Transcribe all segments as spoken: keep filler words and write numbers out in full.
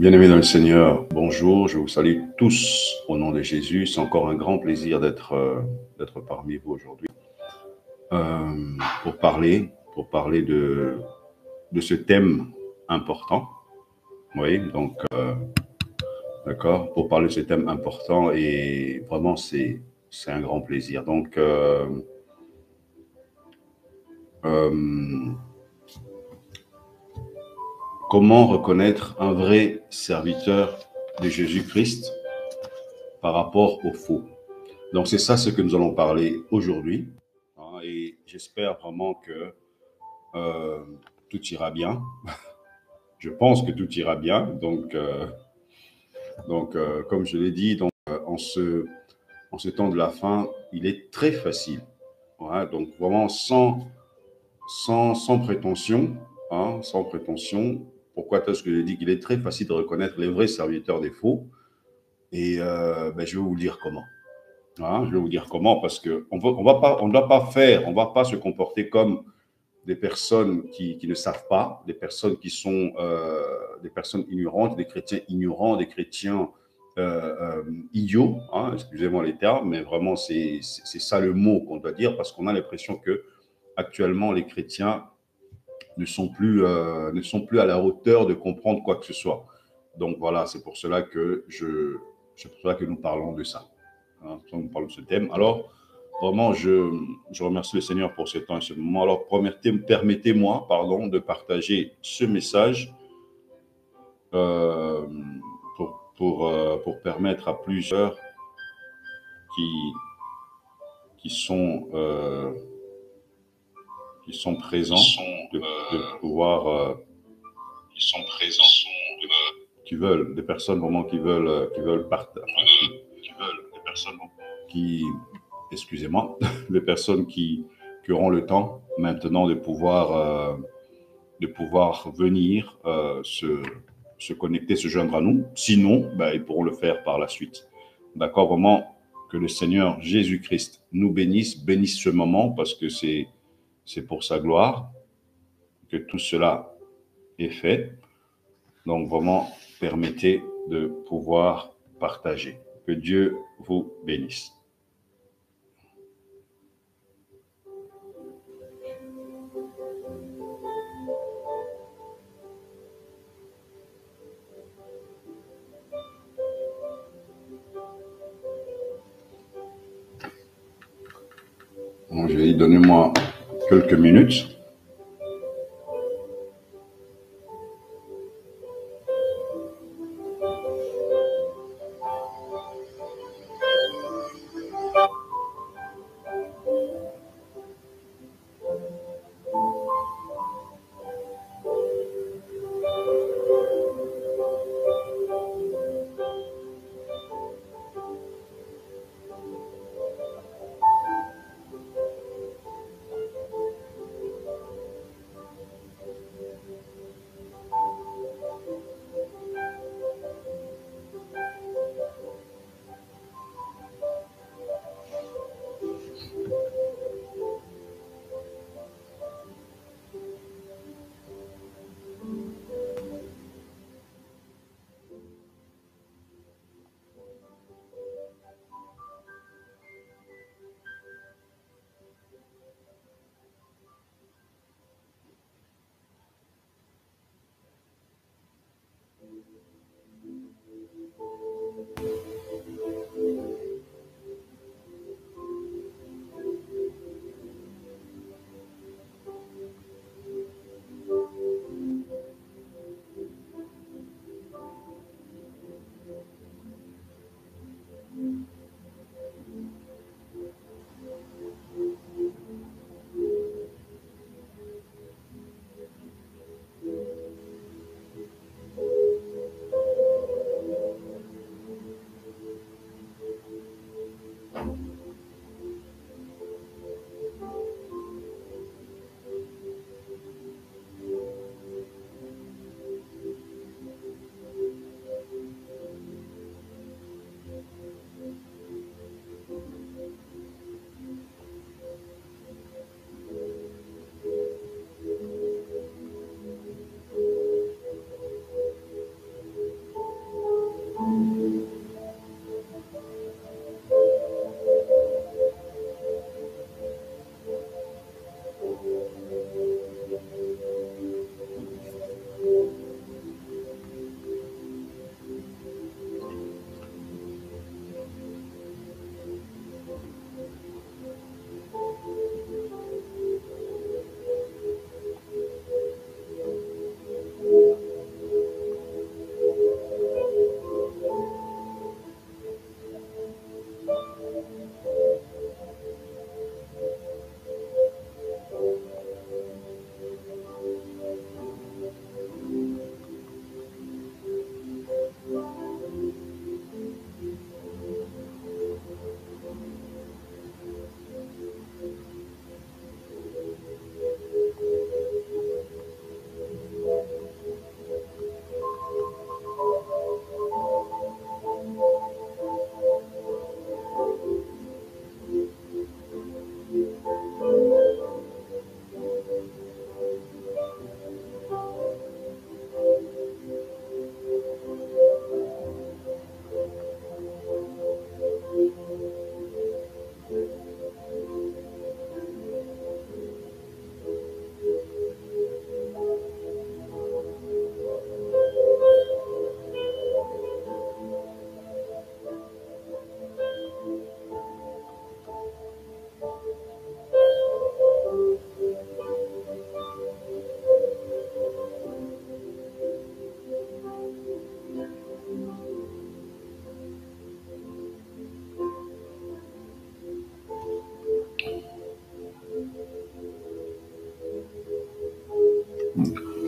Bien-aimés dans le Seigneur, bonjour, je vous salue tous au nom de Jésus. C'est encore un grand plaisir d'être euh, d'être parmi vous aujourd'hui euh, pour parler, pour parler de, de ce thème important. Oui, donc, euh, d'accord, pour parler de ce thème important et vraiment, c'est, c'est un grand plaisir. Donc, euh, euh, comment reconnaître un vrai serviteur de Jésus-Christ par rapport au faux? Donc, c'est ça ce que nous allons parler aujourd'hui. Hein, et j'espère vraiment que euh, tout ira bien. Je pense que tout ira bien. Donc, euh, donc euh, comme je l'ai dit, donc, euh, en, ce, en ce temps de la fin, il est très facile. Ouais, donc, vraiment, sans, sans, sans prétention, hein, sans prétention. Pourquoi est-ce que je dis qu'il est très facile de reconnaître les vrais serviteurs des faux? Et euh, ben, je vais vous dire comment. Hein, je vais vous dire comment, parce qu'on on on va pas, on ne doit pas faire, on ne va pas se comporter comme des personnes qui, qui ne savent pas, des personnes qui sont euh, des personnes ignorantes, des chrétiens ignorants, des chrétiens euh, euh, idiots, hein, excusez-moi les termes, mais vraiment c'est, c'est ça le mot qu'on doit dire, parce qu'on a l'impression que actuellement les chrétiens ne sont plus, euh, ne sont plus à la hauteur de comprendre quoi que ce soit. Donc voilà, c'est pour cela que je, c'est pour cela que nous parlons de ça. Hein, nous parlons de ce thème. Alors, vraiment, je, je remercie le Seigneur pour ce temps et ce moment. Alors, permettez-moi, pardon, de partager ce message euh, pour, pour, euh, pour permettre à plusieurs qui, qui sont euh, qui sont présents qui sont, de, euh, de pouvoir euh, qui sont présents de, qui veulent des personnes vraiment qui veulent qui veulent partager enfin, qui, qui veulent des personnes qui excusez-moi des personnes qui qui auront le temps maintenant de pouvoir euh, de pouvoir venir euh, se se connecter, se joindre à nous. Sinon, ben, ils pourront le faire par la suite. D'accord, vraiment que le Seigneur Jésus-Christ nous bénisse, bénisse ce moment parce que c'est c'est pour sa gloire que tout cela est fait. Donc vraiment, permettez de pouvoir partager. Que Dieu vous bénisse. Bon, je vais y donner-moi quelques minutes.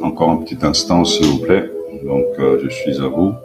Encore un petit instant, s'il vous plaît. Donc, euh, je suis à vous.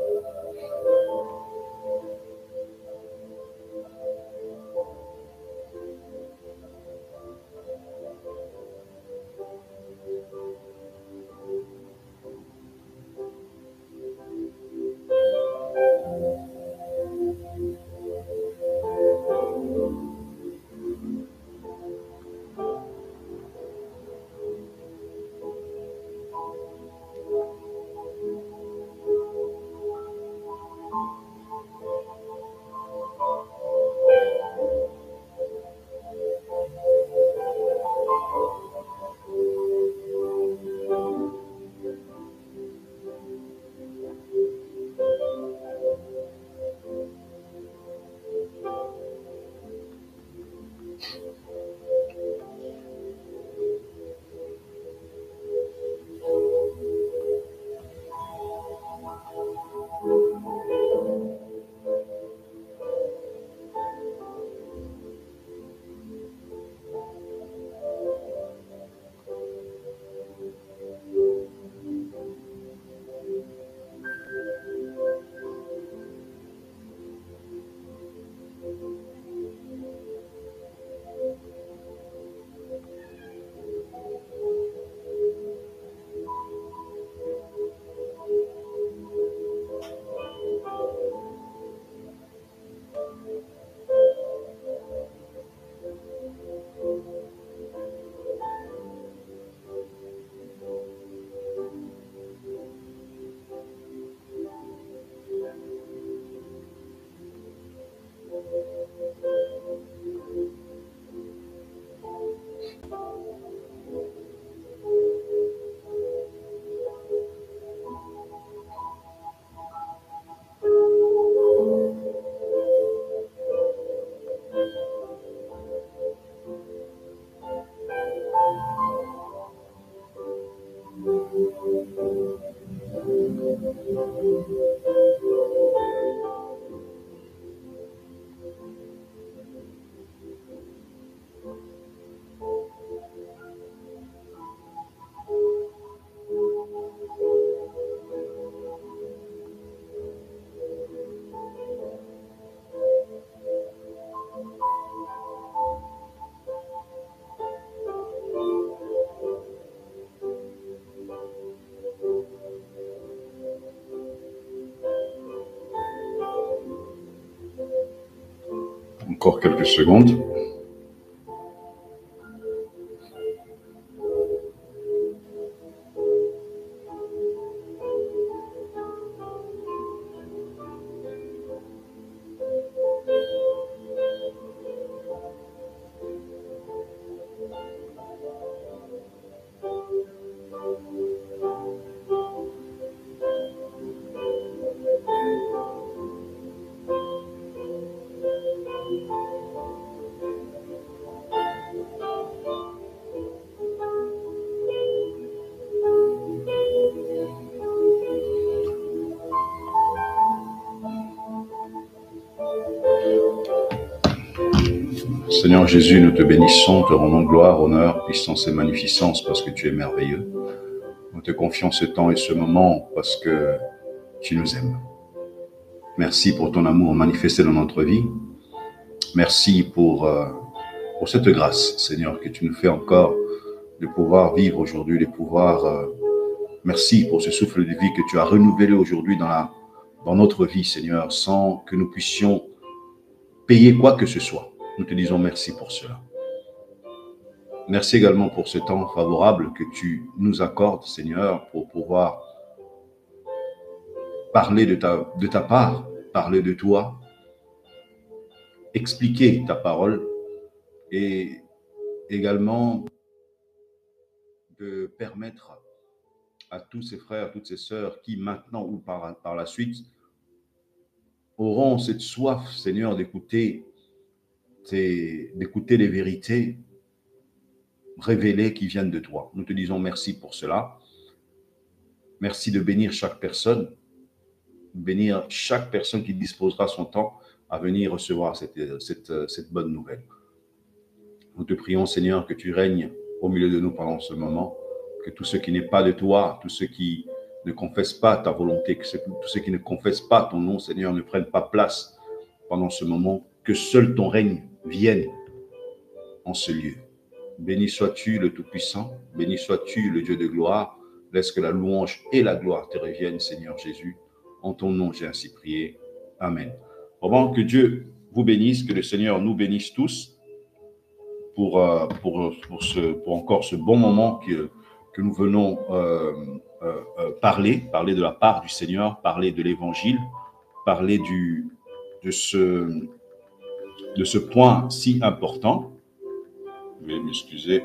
Encore quelques secondes. Seigneur Jésus, nous te bénissons, te rendons gloire, honneur, puissance et magnificence parce que tu es merveilleux. Nous te confions ce temps et ce moment parce que tu nous aimes. Merci pour ton amour manifesté dans notre vie. Merci pour, euh, pour cette grâce, Seigneur, que tu nous fais encore de pouvoir vivre aujourd'hui, de pouvoir... Euh, merci pour ce souffle de vie que tu as renouvelé aujourd'hui dans, la, dans notre vie, Seigneur, sans que nous puissions payer quoi que ce soit. Nous te disons merci pour cela. Merci également pour ce temps favorable que tu nous accordes, Seigneur, pour pouvoir parler de ta, de ta part, parler de toi, expliquer ta parole et également de permettre à tous ces frères, à toutes ces sœurs qui maintenant ou par, par la suite auront cette soif, Seigneur, d'écouter d'écouter les vérités révélées qui viennent de toi. Nous te disons merci pour cela. Merci de bénir chaque personne, bénir chaque personne qui disposera son temps à venir recevoir cette, cette, cette bonne nouvelle. Nous te prions, Seigneur, que tu règnes au milieu de nous pendant ce moment, que tout ce qui n'est pas de toi, tout ce qui ne confesse pas ta volonté, que tous ceux qui ne confessent pas ton nom, Seigneur, ne prennent pas place pendant ce moment, que seul ton règne vienne en ce lieu. Béni sois-tu le Tout-Puissant, béni sois-tu le Dieu de gloire, laisse que la louange et la gloire te reviennent, Seigneur Jésus. En ton nom, j'ai ainsi prié. Amen. Vraiment, que Dieu vous bénisse, que le Seigneur nous bénisse tous pour, euh, pour, pour, ce, pour encore ce bon moment que, que nous venons euh, euh, euh, parler, parler de la part du Seigneur, parler de l'Évangile, parler du, de, ce, de ce point si important. Je vais m'excuser.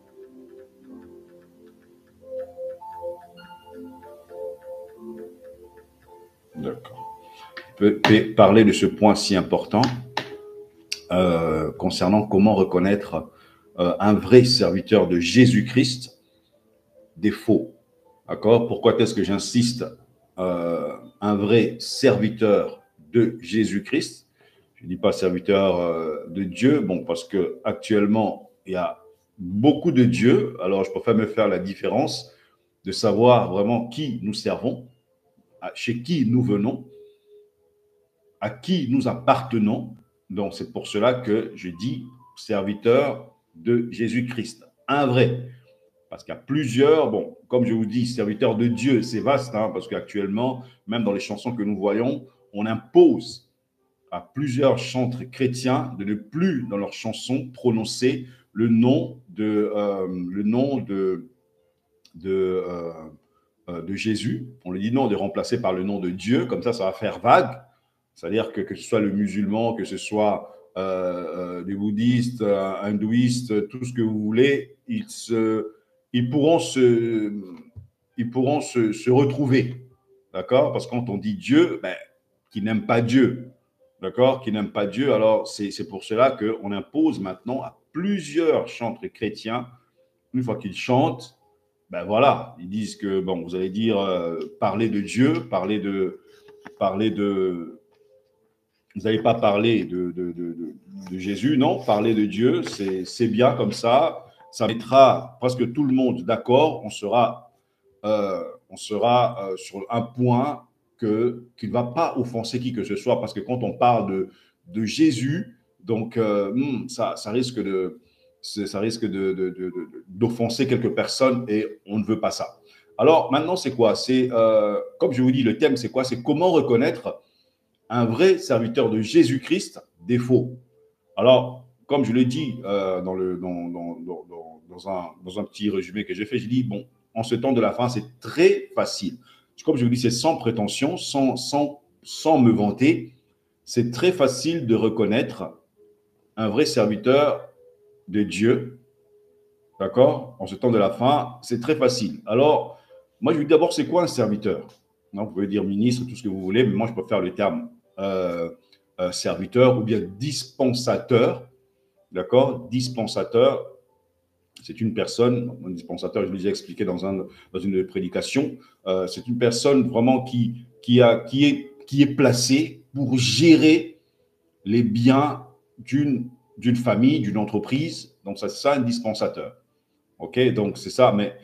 D'accord. Je peux parler de ce point si important euh, concernant comment reconnaître euh, un vrai serviteur de Jésus-Christ des faux. D'accord? Pourquoi est-ce que j'insiste euh, un vrai serviteur de Jésus-Christ? Je ne dis pas serviteur euh, de Dieu, bon, parce que actuellement il y a beaucoup de dieux, alors je préfère me faire la différence de savoir vraiment qui nous servons, chez qui nous venons, à qui nous appartenons. Donc c'est pour cela que je dis serviteur de Jésus-Christ, un vrai. Parce qu'il y a plusieurs, bon, comme je vous dis, serviteur de Dieu, c'est vaste, hein, parce qu'actuellement, même dans les chansons que nous voyons, on impose à plusieurs chantres chrétiens de ne plus, dans leurs chansons, prononcer le nom de, euh, le nom de, de, euh, de Jésus. On lui dit non, de remplacer par le nom de Dieu, comme ça, ça va faire vague. C'est-à-dire que, que ce soit le musulman, que ce soit euh, euh, les bouddhistes, euh, hindouistes, tout ce que vous voulez, ils, se, ils pourront, se, ils pourront se, se retrouver. D'accord? Parce que quand on dit Dieu, ben, qui n'aime pas Dieu, d'accord, qui n'aiment pas Dieu. Alors, c'est pour cela qu'on impose maintenant à plusieurs chantres chrétiens, une fois qu'ils chantent, ben voilà, ils disent que, bon, vous allez dire, euh, parler de Dieu, parler de, parler de, vous n'allez pas parler de, de, de, de, de Jésus, non, parler de Dieu, c'est bien comme ça, ça mettra presque tout le monde d'accord, on sera, euh, on sera euh, sur un point que, qu'il ne va pas offenser qui que ce soit, parce que quand on parle de, de Jésus, donc euh, ça, ça risque de, ça risque de, de, de, d'offenser quelques personnes et on ne veut pas ça. Alors maintenant, c'est quoi? C'est, euh, comme je vous dis, le thème, c'est quoi? C'est comment reconnaître un vrai serviteur de Jésus-Christ des faux. Alors, comme je l'ai dit euh, dans, le, dans, dans, dans, dans, un, dans un petit résumé que j'ai fait, j'ai dit, bon, en ce temps de la fin, c'est très facile. Comme je vous dis, c'est sans prétention, sans, sans, sans me vanter, c'est très facile de reconnaître un vrai serviteur de Dieu, d'accord? En ce temps de la fin, c'est très facile. Alors, moi, je vous dis d'abord, c'est quoi un serviteur? Non, vous pouvez dire ministre, tout ce que vous voulez, mais moi, je préfère le terme euh, euh, serviteur ou bien dispensateur, d'accord? Dispensateur, c'est une personne, un dispensateur, je vous l'ai expliqué dans, un, dans une prédication, euh, c'est une personne vraiment qui, qui, a, qui, est, qui est placée pour gérer les biens d'une d'une famille, d'une entreprise. Donc, c'est ça un dispensateur. OK? Donc, c'est ça. Mais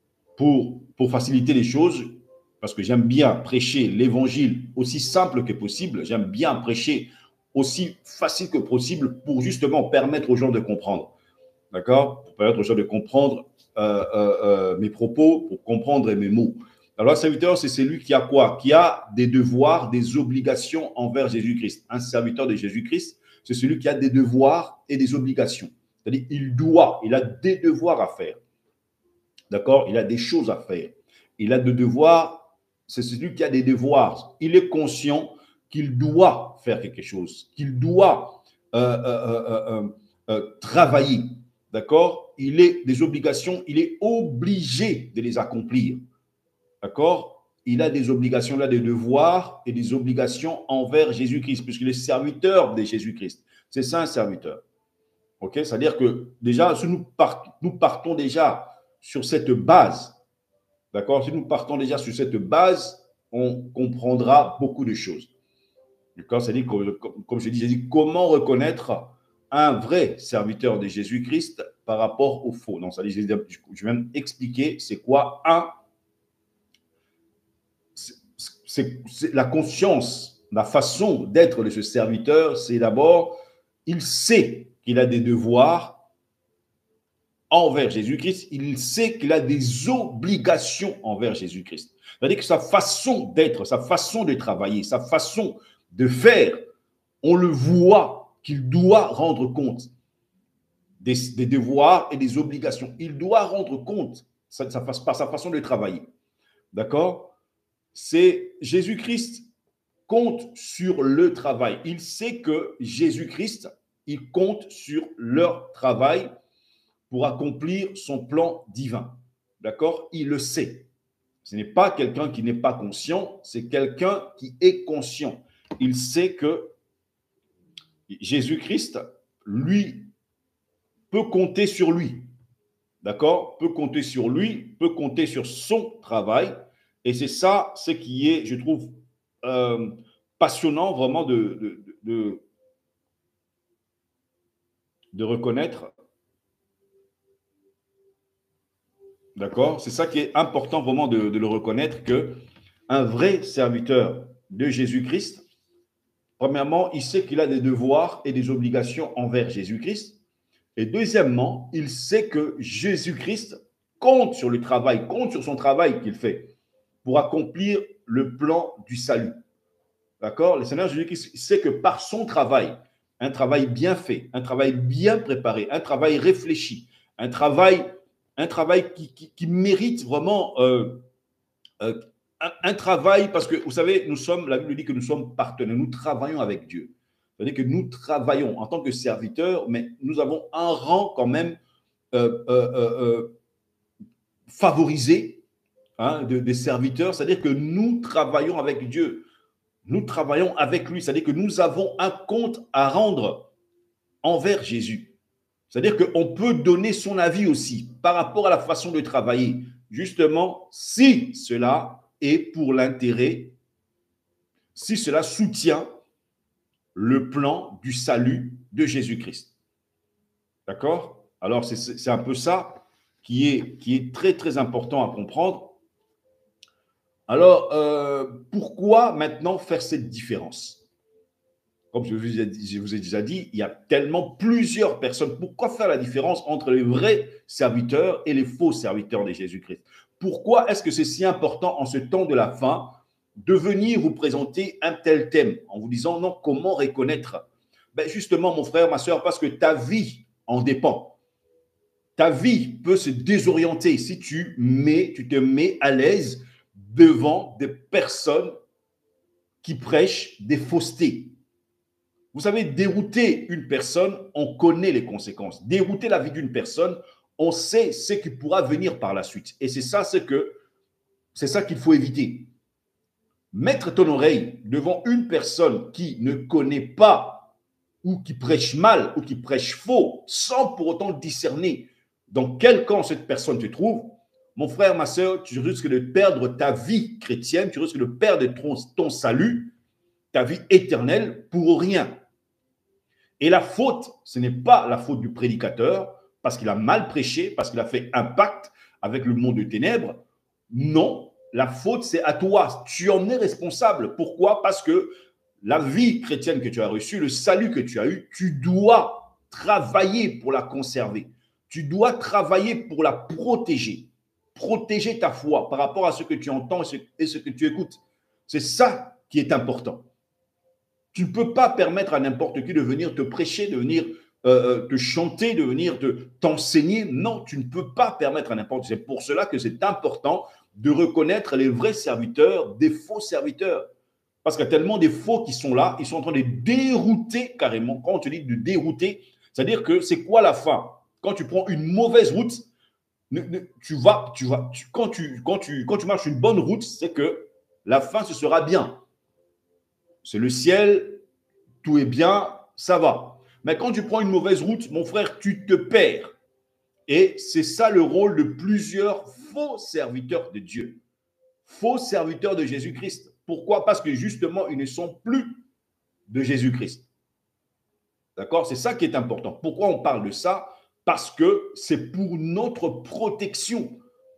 pour, pour faciliter les choses, parce que j'aime bien prêcher l'évangile aussi simple que possible, j'aime bien prêcher aussi facile que possible pour justement permettre aux gens de comprendre. D'accord? Pour permettre aux gens de comprendre euh, euh, euh, mes propos, pour comprendre mes mots. Alors, un serviteur, c'est celui qui a quoi? Qui a des devoirs, des obligations envers Jésus-Christ. Un serviteur de Jésus-Christ, c'est celui qui a des devoirs et des obligations. C'est-à-dire, il doit, il a des devoirs à faire. D'accord? Il a des choses à faire. Il a des devoirs, c'est celui qui a des devoirs. Il est conscient qu'il doit faire quelque chose, qu'il doit euh, euh, euh, euh, euh, travailler. D'accord? Il a des obligations, il est obligé de les accomplir. D'accord? Il a des obligations, il a des devoirs et des obligations envers Jésus-Christ, puisqu'il est serviteur de Jésus-Christ. C'est ça un serviteur. OK? C'est-à-dire que déjà, si nous, part, nous partons déjà sur cette base, d'accord? Si nous partons déjà sur cette base, on comprendra beaucoup de choses. D'accord? C'est-à-dire, comme, comme je dis, j'ai dit, comment reconnaître un vrai serviteur de Jésus-Christ par rapport au faux. Donc, ça, je vais même expliquer c'est quoi un. C'est la conscience, la façon d'être de ce serviteur, c'est d'abord, il sait qu'il a des devoirs envers Jésus-Christ, il sait qu'il a des obligations envers Jésus-Christ. C'est-à-dire que sa façon d'être, sa façon de travailler, sa façon de faire, on le voit qu'il doit rendre compte des, des devoirs et des obligations. Il doit rendre compte ça, ça, par sa façon de travailler. D'accord? C'est Jésus-Christ compte sur le travail. Il sait que Jésus-Christ, il compte sur leur travail pour accomplir son plan divin. D'accord? Il le sait. Ce n'est pas quelqu'un qui n'est pas conscient, c'est quelqu'un qui est conscient. Il sait que Jésus-Christ, lui, peut compter sur lui. D'accord? Peut compter sur lui, peut compter sur son travail. Et c'est ça, ce qui est, je trouve, euh, passionnant vraiment de, de, de, de reconnaître. D'accord? C'est ça qui est important vraiment de, de le reconnaître, qu'un vrai serviteur de Jésus-Christ, premièrement, il sait qu'il a des devoirs et des obligations envers Jésus-Christ. Et deuxièmement, il sait que Jésus-Christ compte sur le travail, compte sur son travail qu'il fait pour accomplir le plan du salut. D'accord? Le Seigneur Jésus-Christ sait que par son travail, un travail bien fait, un travail bien préparé, un travail réfléchi, un travail, un travail qui, qui, qui mérite vraiment euh, euh, un, un travail, parce que vous savez, nous sommes, la Bible dit que nous sommes partenaires, nous travaillons avec Dieu. C'est-à-dire que nous travaillons en tant que serviteurs, mais nous avons un rang quand même euh, euh, euh, favorisé hein, de, des serviteurs, c'est-à-dire que nous travaillons avec Dieu. Nous travaillons avec lui, c'est-à-dire que nous avons un compte à rendre envers Jésus. C'est-à-dire qu'on peut donner son avis aussi par rapport à la façon de travailler, justement, si cela est pour l'intérêt, si cela soutient le plan du salut de Jésus-Christ. D'accord? Alors, c'est un peu ça qui est, qui est très, très important à comprendre. Alors, euh, pourquoi maintenant faire cette différence? Comme je vous, ai dit, je vous ai déjà dit, il y a tellement plusieurs personnes. Pourquoi faire la différence entre les vrais serviteurs et les faux serviteurs de Jésus-Christ? Pourquoi est-ce que c'est si important en ce temps de la fin de venir vous présenter un tel thème en vous disant non, comment reconnaître? Ben justement, mon frère, ma soeur, parce que ta vie en dépend. Ta vie peut se désorienter si tu, mets, tu te mets à l'aise devant des personnes qui prêchent des faussetés. Vous savez, dérouter une personne, on connaît les conséquences. Dérouter la vie d'une personne, on sait ce qui pourra venir par la suite. Et c'est ça, c'est que c'est ça qu'il faut éviter. Mettre ton oreille devant une personne qui ne connaît pas ou qui prêche mal ou qui prêche faux, sans pour autant discerner dans quel camp cette personne te trouve, mon frère, ma soeur, tu risques de perdre ta vie chrétienne, tu risques de perdre ton, ton salut, ta vie éternelle pour rien. Et la faute, ce n'est pas la faute du prédicateur, parce qu'il a mal prêché, parce qu'il a fait un pacte avec le monde de ténèbres. Non, la faute, c'est à toi. Tu en es responsable. Pourquoi? Parce que la vie chrétienne que tu as reçue, le salut que tu as eu, tu dois travailler pour la conserver. Tu dois travailler pour la protéger. Protéger ta foi par rapport à ce que tu entends et ce que tu écoutes. C'est ça qui est important. Tu ne peux pas permettre à n'importe qui de venir te prêcher, de venir euh, te chanter, de venir t'enseigner. Non, tu ne peux pas permettre à n'importe qui. C'est pour cela que c'est important de reconnaître les vrais serviteurs des faux serviteurs. Parce qu'il y a tellement des faux qui sont là, ils sont en train de dérouter carrément. Quand on te dit de dérouter, c'est-à-dire que c'est quoi la fin? Quand tu prends une mauvaise route, tu vas, tu vas, tu, quand, tu, quand, tu, quand tu marches une bonne route, c'est que la fin, ce sera bien. C'est le ciel, tout est bien, ça va. Mais quand tu prends une mauvaise route, mon frère, tu te perds. Et c'est ça le rôle de plusieurs faux serviteurs de Dieu. Faux serviteurs de Jésus-Christ. Pourquoi? Parce que justement, ils ne sont plus de Jésus-Christ. D'accord? C'est ça qui est important. Pourquoi on parle de ça? parce que c'est pour notre protection.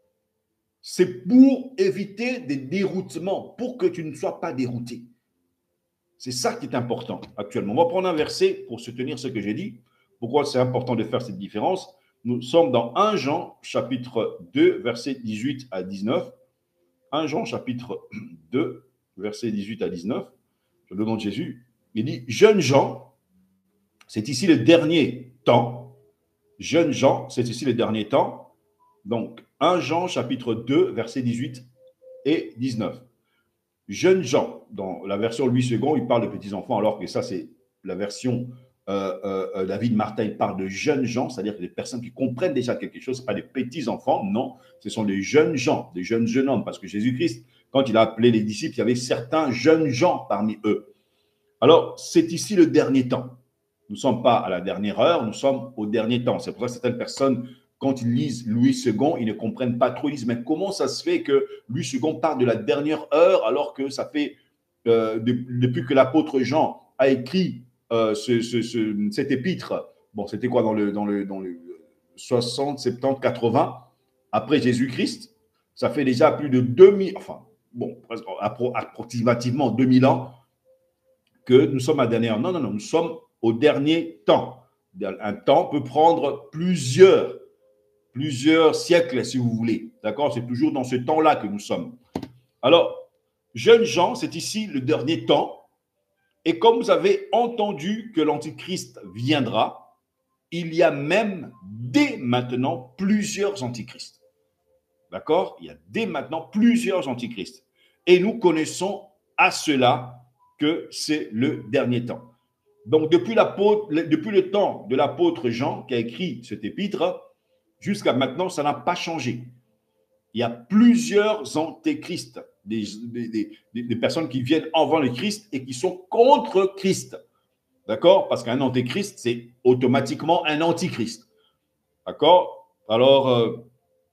C'est pour éviter des déroutements, pour que tu ne sois pas dérouté. C'est ça qui est important actuellement. On va prendre un verset pour soutenir ce que j'ai dit. Pourquoi c'est important de faire cette différence? Nous sommes dans premier Jean, chapitre deux, versets dix-huit à dix-neuf. premier Jean, chapitre deux, versets dix-huit à dix-neuf. Je le nom de Jésus. Il dit, jeunes gens, c'est ici le dernier temps. Jeunes gens, c'est ici le dernier temps. Donc, premier Jean, chapitre deux, versets dix-huit et dix-neuf. Jeunes gens, dans la version Louis second, il parle de petits-enfants, alors que ça, c'est la version euh, euh, David Martin, il parle de jeunes gens, c'est-à-dire des personnes qui comprennent déjà quelque chose, ce pas des petits-enfants, non, ce sont des jeunes gens, des jeunes jeunes hommes, parce que Jésus-Christ, quand il a appelé les disciples, il y avait certains jeunes gens parmi eux. Alors, c'est ici le dernier temps. Nous ne sommes pas à la dernière heure, nous sommes au dernier temps. C'est pour ça que certaines personnes, quand ils lisent Louis second, ils ne comprennent pas trop. Ils disent, mais comment ça se fait que Louis second parle de la dernière heure alors que ça fait, euh, de, depuis que l'apôtre Jean a écrit euh, ce, ce, ce, cet épître, bon, c'était quoi dans le, dans le, dans le soixante, soixante-dix, quatre-vingts, après Jésus-Christ, ça fait déjà plus de deux mille, enfin, bon, approximativement deux mille ans que nous sommes à la dernière heure. Non, non, non, nous sommes au dernier temps. Un temps peut prendre plusieurs, plusieurs siècles, si vous voulez. D'accord? C'est toujours dans ce temps-là que nous sommes. Alors, jeunes gens, c'est ici le dernier temps. Et comme vous avez entendu que l'Antichrist viendra, il y a même dès maintenant plusieurs antichrists. D'accord? Il y a dès maintenant plusieurs antichrists. Et nous connaissons à cela que c'est le dernier temps. Donc, depuis, depuis le temps de l'apôtre Jean qui a écrit cet épître, jusqu'à maintenant, ça n'a pas changé. Il y a plusieurs antéchrists, des, des, des, des personnes qui viennent avant le Christ et qui sont contre Christ. D'accord? Parce qu'un antéchrist, c'est automatiquement un antichrist. D'accord? Alors, euh,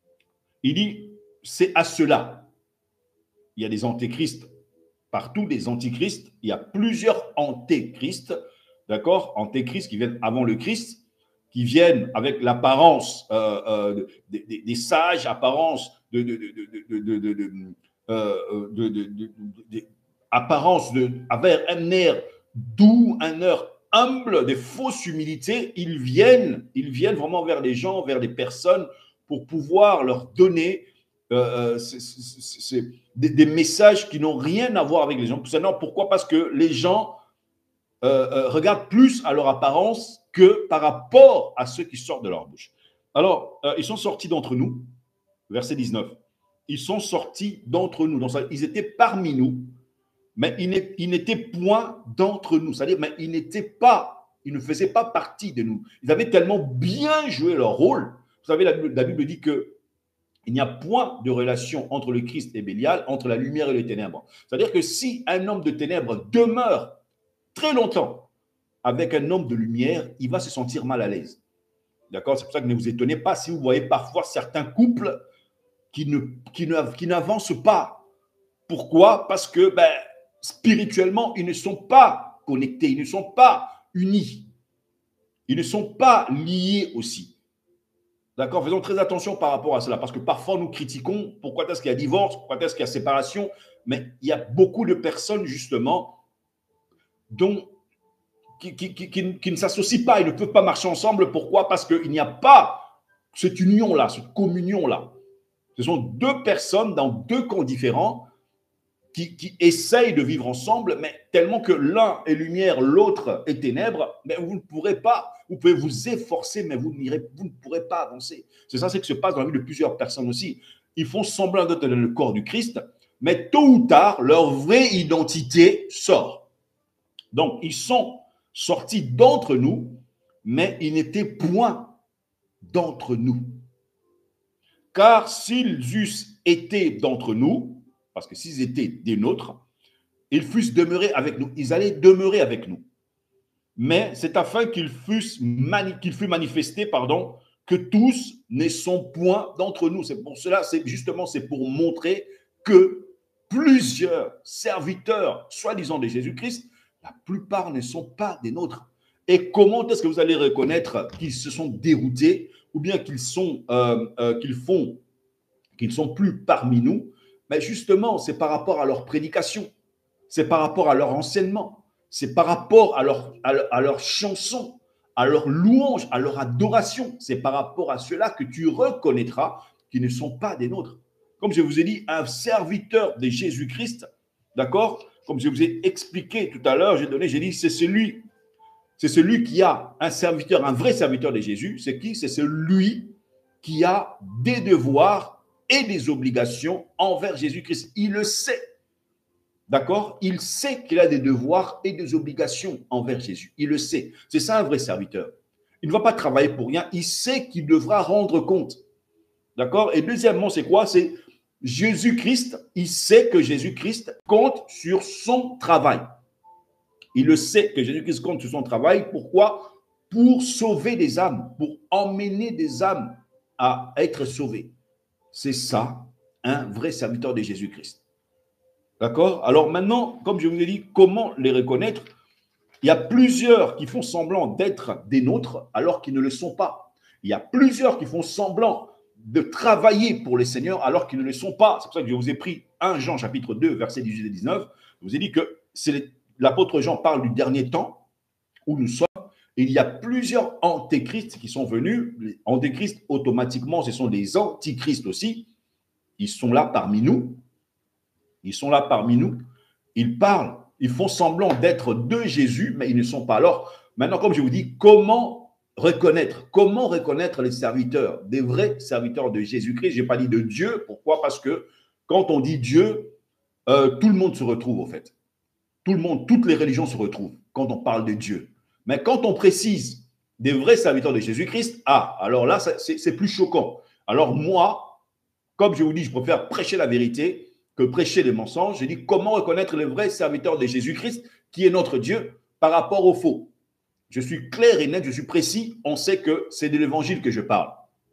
il dit, c'est à cela. Il y a des antéchrists partout, des antichrists. Il y a plusieurs antéchrists. D'accord? Antéchrists qui viennent avant le Christ, qui viennent avec l'apparence euh, euh, des, des, des sages, apparence de, de, de, de, de, de, de, euh, de, de, de, de apparence de, avec un air doux, un air humble, des fausses humilités. Ils viennent, ils viennent vraiment vers les gens, vers les personnes pour pouvoir leur donner euh, c'est, c'est, c'est des, des messages qui n'ont rien à voir avec les gens. Tout simplement, pourquoi? Parce que les gens Euh, euh, regardent plus à leur apparence que par rapport à ceux qui sortent de leur bouche. Alors, euh, ils sont sortis d'entre nous, verset dix-neuf. Ils sont sortis d'entre nous. Donc, ça, ils étaient parmi nous, mais ils n'étaient point d'entre nous. C'est-à-dire, mais ils n'étaient pas, ils ne faisaient pas partie de nous. Ils avaient tellement bien joué leur rôle. Vous savez, la, la Bible dit que il n'y a point de relation entre le Christ et Bélial, entre la lumière et les ténèbres. C'est-à-dire que si un homme de ténèbres demeure très longtemps avec un homme de lumière, il va se sentir mal à l'aise. D'accord? C'est pour ça que ne vous étonnez pas si vous voyez parfois certains couples qui, ne, qui, ne, qui n'avancent pas. Pourquoi? Parce que ben, spirituellement, ils ne sont pas connectés, ils ne sont pas unis. Ils ne sont pas liés aussi. D'accord? Faisons très attention par rapport à cela, parce que parfois nous critiquons pourquoi est-ce qu'il y a divorce, pourquoi est-ce qu'il y a séparation, mais il y a beaucoup de personnes justement dont, qui, qui, qui, qui, qui ne s'associent pas, ils ne peuvent pas marcher ensemble. Pourquoi? Parce qu'il n'y a pas cette union-là, cette communion-là. Ce sont deux personnes dans deux camps différents qui, qui essayent de vivre ensemble, mais tellement que l'un est lumière, l'autre est ténèbres, mais vous ne pourrez pas, vous pouvez vous efforcer, mais vous, vous ne pourrez pas avancer. C'est ça, c'est ce qui se passe dans la vie de plusieurs personnes aussi. Ils font semblant d'être dans le corps du Christ, mais tôt ou tard, leur vraie identité sort. Donc, ils sont sortis d'entre nous, mais ils n'étaient point d'entre nous. Car s'ils eussent été d'entre nous, parce que s'ils étaient des nôtres, ils fussent demeurés avec nous. Ils allaient demeurer avec nous. Mais c'est afin qu'ils fussent mani- qu'il fût manifesté, pardon, que tous ne sont point d'entre nous. C'est pour cela, c'est justement, c'est pour montrer que plusieurs serviteurs, soi-disant de Jésus-Christ, la plupart ne sont pas des nôtres. Et comment est-ce que vous allez reconnaître qu'ils se sont déroutés ou bien qu'ils sont, euh, euh, qu'ils font, qu'ils ne sont plus parmi nous? Ben justement, c'est par rapport à leur prédication, c'est par rapport à leur enseignement, c'est par rapport à leur, à, leur, à leur chanson, à leur louange, à leur adoration. C'est par rapport à cela que tu reconnaîtras qu'ils ne sont pas des nôtres. Comme je vous ai dit, un serviteur de Jésus-Christ, d'accord? Comme je vous ai expliqué tout à l'heure, j'ai donné, j'ai dit, c'est celui, c'est celui qui a un serviteur, un vrai serviteur de Jésus. C'est qui? C'est celui qui a des devoirs et des obligations envers Jésus-Christ. Il le sait. D'accord? Il sait qu'il a des devoirs et des obligations envers Jésus. Il le sait. C'est ça un vrai serviteur. Il ne va pas travailler pour rien. Il sait qu'il devra rendre compte. D'accord? Et deuxièmement, c'est quoi? C'est Jésus-Christ. Il sait que Jésus-Christ compte sur son travail. Il le sait que Jésus-Christ compte sur son travail. Pourquoi? Pour sauver des âmes, pour emmener des âmes à être sauvées. C'est ça, un vrai serviteur de Jésus-Christ. D'accord? Alors maintenant, comme je vous ai dit, comment les reconnaître? Il y a plusieurs qui font semblant d'être des nôtres alors qu'ils ne le sont pas. Il y a plusieurs qui font semblant de travailler pour les seigneurs alors qu'ils ne le sont pas. C'est pour ça que je vous ai pris un Jean chapitre deux, versets dix-huit et dix-neuf. Je vous ai dit que l'apôtre Jean parle du dernier temps où nous sommes. Et il y a plusieurs antéchrists qui sont venus. Les antéchrists, automatiquement, ce sont des antichrists aussi. Ils sont là parmi nous. Ils sont là parmi nous. Ils parlent, ils font semblant d'être de Jésus, mais ils ne sont pas. Alors, maintenant, comme je vous dis, comment reconnaître, comment reconnaître les serviteurs, des vrais serviteurs de Jésus-Christ? Je n'ai pas dit de Dieu. Pourquoi? Parce que quand on dit Dieu, euh, tout le monde se retrouve, en fait. Tout le monde, toutes les religions se retrouvent quand on parle de Dieu. Mais quand on précise des vrais serviteurs de Jésus-Christ, ah, alors là, c'est plus choquant. Alors moi, comme je vous dis, je préfère prêcher la vérité que prêcher les mensonges. Je dis comment reconnaître les vrais serviteurs de Jésus-Christ, qui est notre Dieu, par rapport aux faux. Je suis clair et net, je suis précis. On sait que c'est de l'évangile que je parle.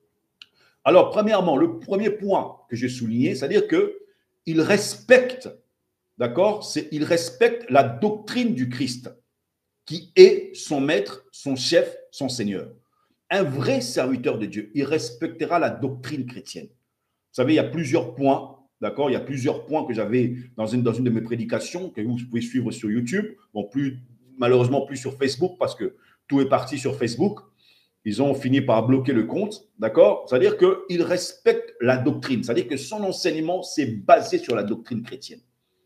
Alors, premièrement, le premier point que j'ai souligné, c'est-à-dire qu'il respecte, d'accord, il respecte la doctrine du Christ, qui est son maître, son chef, son Seigneur. Un vrai serviteur de Dieu, il respectera la doctrine chrétienne. Vous savez, il y a plusieurs points, d'accord? Il y a plusieurs points que j'avais dans une, dans une de mes prédications, que vous pouvez suivre sur YouTube. Bon, plus, malheureusement, plus sur Facebook, parce que tout est parti sur Facebook. Ils ont fini par bloquer le compte, d'accord? C'est-à-dire qu'il respecte la doctrine. C'est-à-dire que son enseignement, c'est basé sur la doctrine chrétienne.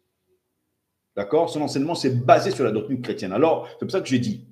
D'accord? Son enseignement, c'est basé sur la doctrine chrétienne. Alors, c'est pour ça que j'ai dit,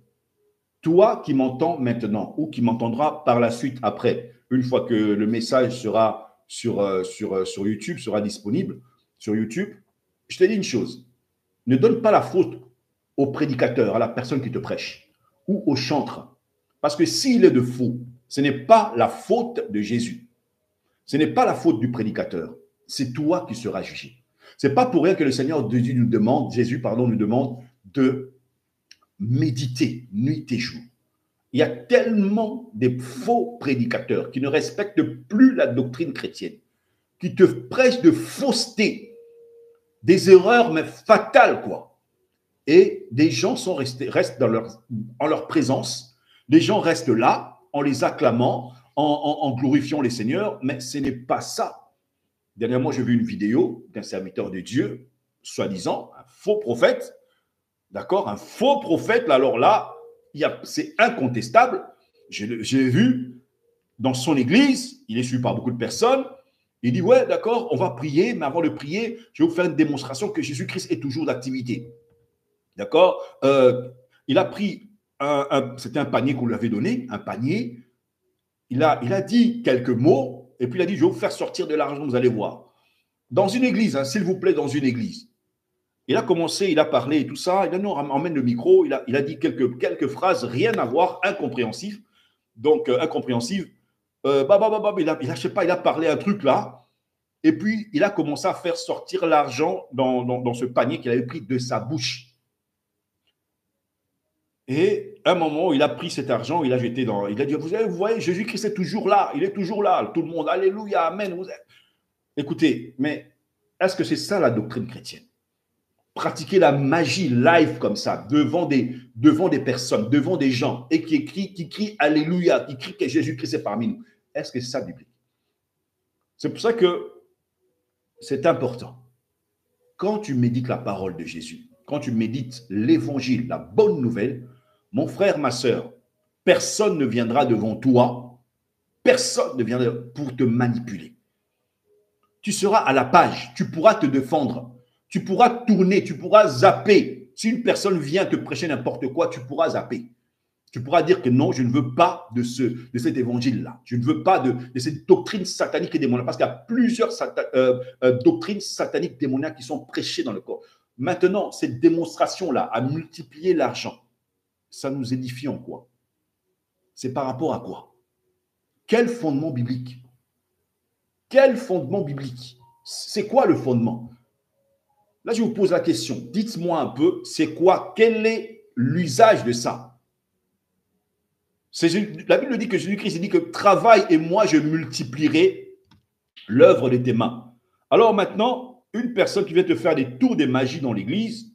toi qui m'entends maintenant ou qui m'entendras par la suite après, une fois que le message sera sur, euh, sur, euh, sur YouTube, sera disponible sur YouTube, je te dis une chose, ne donne pas la faute au prédicateur, à la personne qui te prêche ou au chantre. Parce que s'il est de faux, ce n'est pas la faute de Jésus. Ce n'est pas la faute du prédicateur. C'est toi qui seras jugé. Ce n'est pas pour rien que le Seigneur Jésus nous demande, Jésus, pardon, nous demande de méditer nuit et jour. Il y a tellement de faux prédicateurs qui ne respectent plus la doctrine chrétienne, qui te prêchent de fausseté, des erreurs mais fatales, quoi. Et des gens sont restés, restent dans leur, en leur présence, les gens restent là en les acclamant, en, en, en glorifiant les seigneurs, mais ce n'est pas ça. Dernièrement, j'ai vu une vidéo d'un serviteur de Dieu, soi-disant, un faux prophète, d'accord, un faux prophète, alors là, c'est incontestable. J'ai vu dans son église, il est suivi par beaucoup de personnes, il dit, ouais, d'accord, on va prier, mais avant de prier, je vais vous faire une démonstration que Jésus-Christ est toujours d'activité. D'accord? euh, Il a pris, un, un, c'était un panier qu'on lui avait donné, un panier, il a, il a dit quelques mots, et puis il a dit, je vais vous faire sortir de l'argent, vous allez voir. Dans une église, hein, s'il vous plaît, dans une église. Il a commencé, il a parlé et tout ça. Il a dit, non, emmène le micro. Il a, il a dit quelques, quelques phrases, rien à voir, incompréhensives. Donc, euh, incompréhensives. Euh, bah, bah, bah, bah, il a, il a, je sais pas, il a parlé un truc là. Et puis, il a commencé à faire sortir l'argent dans, dans, dans ce panier qu'il avait pris de sa bouche. Et à un moment, il a pris cet argent, il a jeté dans. Il a dit, vous, avez, vous voyez, Jésus-Christ est toujours là. Il est toujours là. Tout le monde, alléluia, amen. Vous... Écoutez, mais est-ce que c'est ça la doctrine chrétienne? pratiquer la magie live comme ça, devant des, devant des personnes, devant des gens, et qui écrit, qui crie Alléluia, qui crie que Jésus-Christ est parmi nous. Est-ce que c'est ça biblique? C'est pour ça que c'est important. Quand tu médites la parole de Jésus, quand tu médites l'évangile, la bonne nouvelle, mon frère, ma sœur, personne ne viendra devant toi, personne ne viendra pour te manipuler. Tu seras à la page, tu pourras te défendre, tu pourras tourner, tu pourras zapper. Si une personne vient te prêcher n'importe quoi, tu pourras zapper. Tu pourras dire que non, je ne veux pas de, ce, de cet évangile-là. Je ne veux pas de, de cette doctrine satanique et démoniaque. Parce qu'il y a plusieurs sata, euh, euh, doctrines sataniques démoniaques qui sont prêchées dans le corps. Maintenant, cette démonstration-là, à multiplier l'argent, ça nous édifie en quoi? C'est par rapport à quoi? Quel fondement biblique? Quel fondement biblique? C'est quoi le fondement? Là, je vous pose la question. Dites-moi un peu, c'est quoi? Quel est l'usage de ça? La Bible dit que Jésus-Christ dit que travaille et moi je multiplierai l'œuvre de tes mains. Alors maintenant, une personne qui vient te faire des tours de magie dans l'église,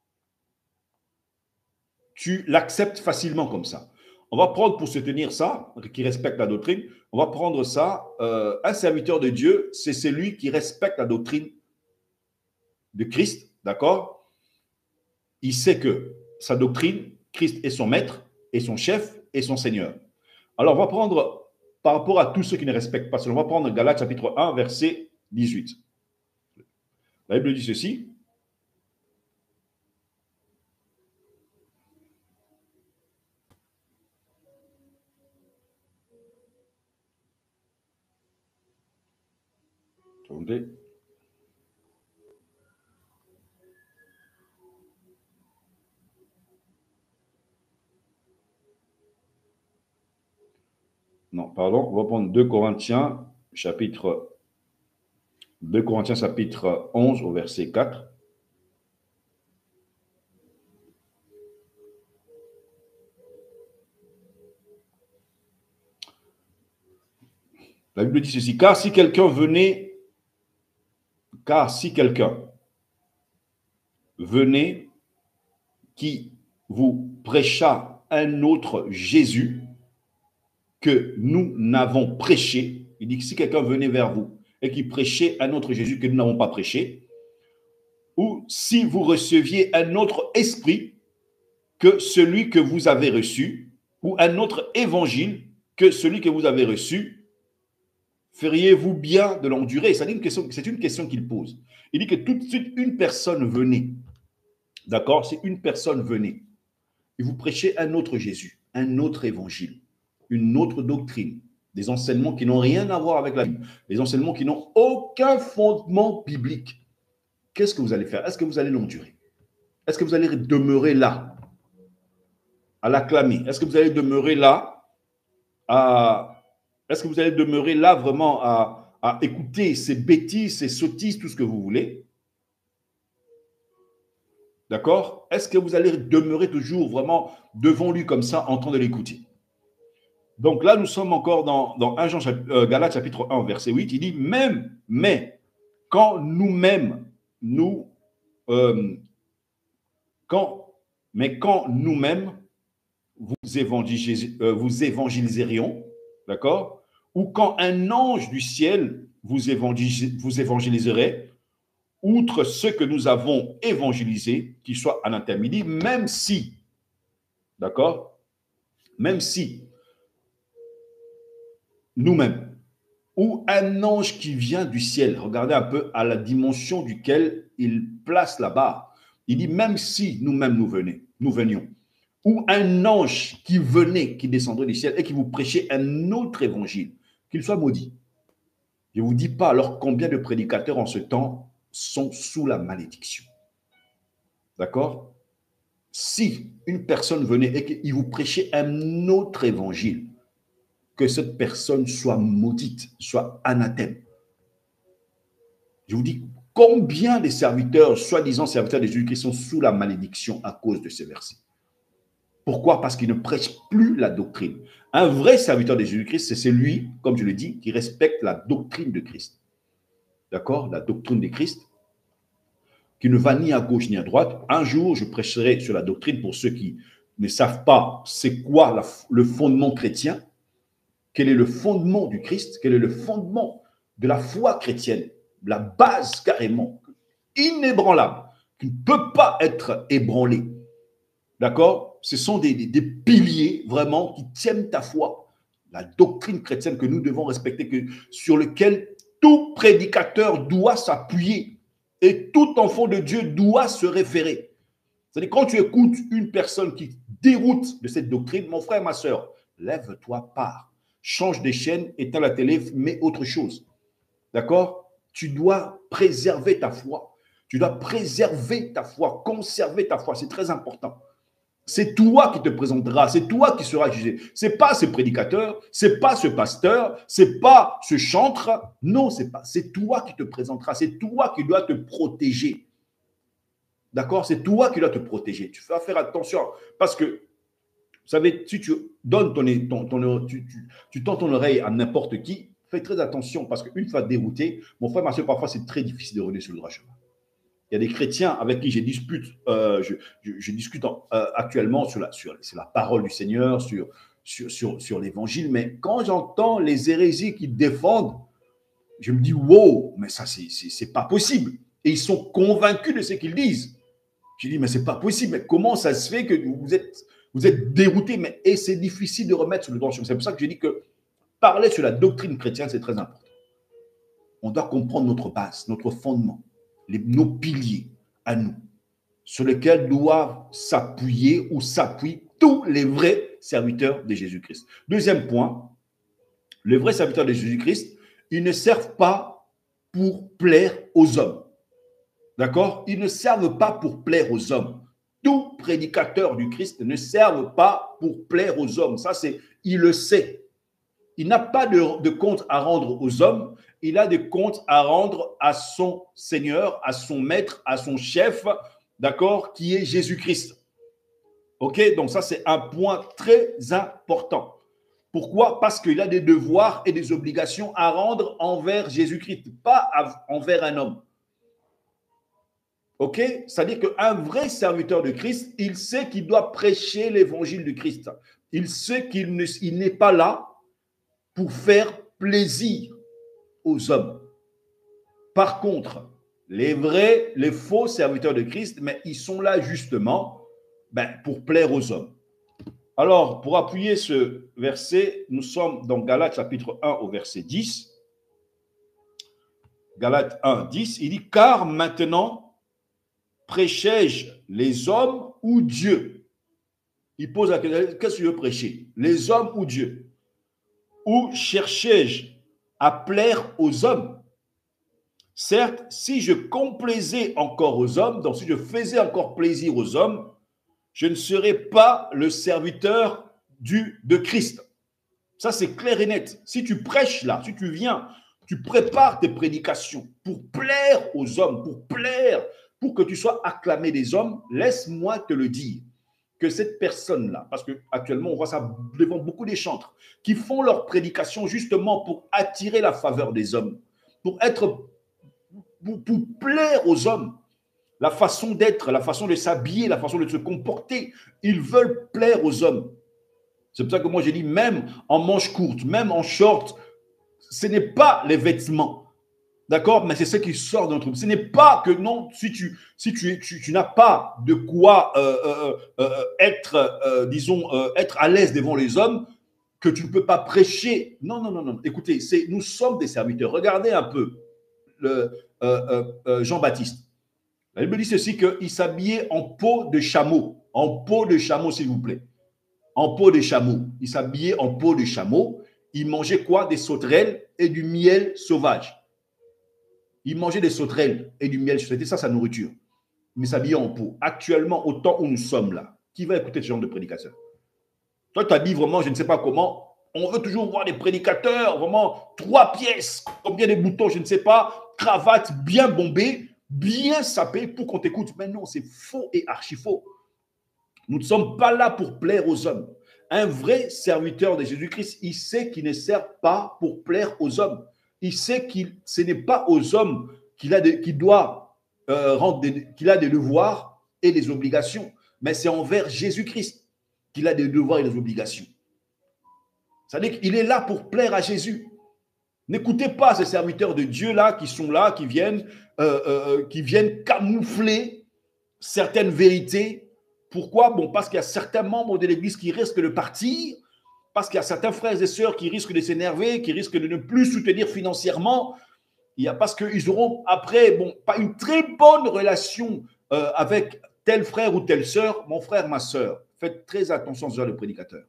tu l'acceptes facilement comme ça. On va prendre pour se tenir ça, qui respecte la doctrine, on va prendre ça, euh, un serviteur de Dieu, c'est celui qui respecte la doctrine de Christ, d'accord? Il sait que sa doctrine, Christ est son maître, et son chef, et son Seigneur. Alors, on va prendre, par rapport à tous ceux qui ne respectent pas cela, on va prendre Galates chapitre un, verset dix-huit. La Bible dit ceci. Attendez. Non, pardon, on va prendre deux Corinthiens, chapitre deux Corinthiens, chapitre onze, au verset quatre. La Bible dit ceci, car si quelqu'un venait, car si quelqu'un venait qui vous prêcha un autre Jésus que nous n'avons prêché, il dit que si quelqu'un venait vers vous et qui prêchait un autre Jésus que nous n'avons pas prêché, ou si vous receviez un autre esprit que celui que vous avez reçu, ou un autre évangile que celui que vous avez reçu, feriez-vous bien de l'endurer? C'est une question, c'est une question qu'il pose. Il dit que tout de suite, une personne venait, d'accord? C'est une personne venait, et vous prêchez un autre Jésus, un autre évangile, une autre doctrine, des enseignements qui n'ont rien à voir avec la Bible, des enseignements qui n'ont aucun fondement biblique. Qu'est-ce que vous allez faire? Est-ce que vous allez l'endurer? Est-ce que vous allez demeurer là, à l'acclamer? Est-ce que vous allez demeurer là, à... Est-ce que vous allez demeurer là vraiment à, à écouter ces bêtises, ces sottises, tout ce que vous voulez? D'accord? Est-ce que vous allez demeurer toujours vraiment devant lui comme ça, en train de l'écouter? Donc là, nous sommes encore dans, dans un Jean, euh, Galates chapitre un, verset huit. Il dit, même, mais, quand nous-mêmes, nous, euh, quand, mais quand nous-mêmes, vous, évangélis, euh, vous évangéliserions, d'accord? Ou quand un ange du ciel vous, évangélis, vous évangéliserait, outre ceux que nous avons évangélisés, qu'ils soient anathème. Il dit, même si, d'accord? Même si, nous-mêmes, ou un ange qui vient du ciel, regardez un peu à la dimension duquel il place la barre. Il dit, même si nous-mêmes nous venions, nous venions, ou un ange qui venait, qui descendrait du ciel et qui vous prêchait un autre évangile, qu'il soit maudit. Je ne vous dis pas alors combien de prédicateurs en ce temps sont sous la malédiction. D'accord? Si une personne venait et qu'il vous prêchait un autre évangile, que cette personne soit maudite, soit anathème. Je vous dis, combien de serviteurs, soi-disant serviteurs de Jésus-Christ, sont sous la malédiction à cause de ces versets? Pourquoi? Parce qu'ils ne prêchent plus la doctrine. Un vrai serviteur de Jésus-Christ, c'est celui, comme je le dis, qui respecte la doctrine de Christ. D'accord? La doctrine de Christ. qui ne va ni à gauche ni à droite. Un jour, je prêcherai sur la doctrine pour ceux qui ne savent pas c'est quoi la, le fondement chrétien, quel est le fondement du Christ, quel est le fondement de la foi chrétienne, la base carrément, inébranlable, qui ne peut pas être ébranlée. D'accord? Ce sont des, des, des piliers vraiment qui tiennent ta foi. La doctrine chrétienne que nous devons respecter, que, sur lequel tout prédicateur doit s'appuyer et tout enfant de Dieu doit se référer. C'est-à-dire, quand tu écoutes une personne qui déroute de cette doctrine, mon frère, ma soeur, lève-toi, pars. Change des chaînes, éteins la télé, mets autre chose. D'accord? Tu dois préserver ta foi. Tu dois préserver ta foi, conserver ta foi. C'est très important. C'est toi qui te présenteras, c'est toi qui seras jugé. Ce n'est pas ce prédicateur, ce n'est pas ce pasteur, ce n'est pas ce chantre. Non, c'est pas. C'est toi qui te présenteras, c'est toi qui dois te protéger. D'accord? C'est toi qui dois te protéger. Tu vas faire attention parce que, vous savez, si tu donnes ton, ton, ton tu, tu, tu tends ton oreille à n'importe qui, fais très attention parce qu'une fois dérouté, mon frère, ma soeur, parfois c'est très difficile de revenir sur le droit chemin. Il y a des chrétiens avec qui je dispute, euh, je, je, je discute en, euh, actuellement sur la, sur, sur la parole du Seigneur, sur, sur, sur, sur l'évangile, mais quand j'entends les hérésies qu'ils défendent, je me dis, wow, mais ça, c'est pas possible. Et ils sont convaincus de ce qu'ils disent. Je dis, mais c'est pas possible, mais comment ça se fait que vous êtes, vous êtes déroutés, mais, et c'est difficile de remettre sur le droit chemin. C'est pour ça que je dis que parler sur la doctrine chrétienne, c'est très important. On doit comprendre notre base, notre fondement. Les, nos piliers à nous, sur lesquels doivent s'appuyer ou s'appuient tous les vrais serviteurs de Jésus-Christ. Deuxième point, les vrais serviteurs de Jésus-Christ, ils ne servent pas pour plaire aux hommes. D'accord? Ils ne servent pas pour plaire aux hommes. Tout prédicateur du Christ ne servent pas pour plaire aux hommes. Ça, c'est, il le sait. Il n'a pas de, de compte à rendre aux hommes, il a des comptes à rendre à son Seigneur, à son maître, à son chef, d'accord, qui est Jésus-Christ. Ok, donc ça c'est un point très important. Pourquoi? Parce qu'il a des devoirs et des obligations à rendre envers Jésus-Christ, pas envers un homme. Ok, c'est-à-dire qu'un vrai serviteur de Christ, il sait qu'il doit prêcher l'évangile du Christ. Il sait qu'il n'est pas là pour faire plaisir aux hommes. Par contre, les vrais, les faux serviteurs de Christ, mais ils sont là justement ben, pour plaire aux hommes. Alors, pour appuyer ce verset, nous sommes dans Galates chapitre un au verset dix. Galates un, dix, il dit « Car maintenant, prêchais-je les hommes ou Dieu ?» Il pose la question, qu'est-ce que je veux prêcher? Les hommes ou Dieu? Ou cherchais-je à plaire aux hommes? Certes, si je complaisais encore aux hommes, donc si je faisais encore plaisir aux hommes, je ne serais pas le serviteur du, de Christ. Ça, c'est clair et net. Si tu prêches là, si tu viens, tu prépares tes prédications pour plaire aux hommes, pour plaire, pour que tu sois acclamé des hommes, laisse-moi te le dire, que cette personne-là, parce qu'actuellement, on voit ça devant beaucoup des chantres, qui font leur prédication justement pour attirer la faveur des hommes, pour être, pour, pour plaire aux hommes, la façon d'être, la façon de s'habiller, la façon de se comporter, ils veulent plaire aux hommes. C'est pour ça que moi j'ai dit, même en manche courte, même en short, ce n'est pas les vêtements, d'accord, mais c'est ce qui sort de notre groupe. Ce n'est pas que non, si tu, si tu, tu, tu n'as pas de quoi euh, euh, euh, être, euh, disons, euh, être à l'aise devant les hommes, que tu ne peux pas prêcher. Non, non, non, non. Écoutez, c'est, nous sommes des serviteurs. Regardez un peu le, euh, euh, euh, Jean-Baptiste. La Bible dit ceci, qu'il s'habillait en peau de chameau. En peau de chameau, s'il vous plaît. En peau de chameau. Il s'habillait en peau de chameau. Il mangeait quoi? Des sauterelles et du miel sauvage. Il mangeait des sauterelles et du miel. C'était ça sa nourriture. Mais s'habillait en peau. Actuellement, au temps où nous sommes là, qui va écouter ce genre de prédicateur? Toi, tu habilles vraiment, je ne sais pas comment. On veut toujours voir des prédicateurs, vraiment, trois pièces, combien de boutons, je ne sais pas, cravate bien bombée, bien sapée pour qu'on t'écoute. Mais non, c'est faux et archi faux. Nous ne sommes pas là pour plaire aux hommes. Un vrai serviteur de Jésus-Christ, il sait qu'il ne sert pas pour plaire aux hommes. Il sait que ce n'est pas aux hommes qu'il a de, qu'il doit euh, rendre des, qu'il a des devoirs et des obligations, mais c'est envers Jésus-Christ qu'il a des devoirs et des obligations. C'est-à-dire qu'il est là pour plaire à Jésus. N'écoutez pas ces serviteurs de Dieu là qui sont là, qui viennent, euh, euh, qui viennent camoufler certaines vérités. Pourquoi? Bon, parce qu'il y a certains membres de l'Église qui risquent de partir, parce qu'il y a certains frères et sœurs qui risquent de s'énerver, qui risquent de ne plus soutenir financièrement. Il y a parce qu'ils auront après, bon, pas une très bonne relation euh, avec tel frère ou telle sœur. Mon frère, ma sœur, faites très attention sur le prédicateur.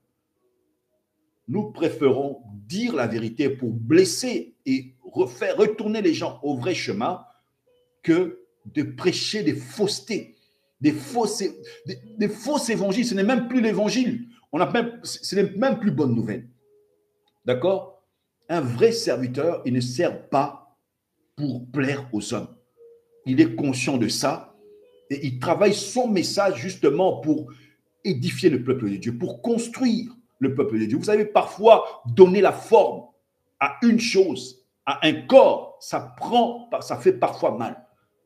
Nous préférons dire la vérité pour blesser et refaire retourner les gens au vrai chemin que de prêcher des faussetés, des fausses, des, des fausses évangiles. Ce n'est même plus l'évangile. On a même, ce n'est même plus bonne nouvelle. D'accord? Un vrai serviteur, il ne sert pas pour plaire aux hommes. Il est conscient de ça et il travaille son message justement pour édifier le peuple de Dieu, pour construire le peuple de Dieu. Vous savez, parfois, donner la forme à une chose, à un corps, ça prend, ça fait parfois mal.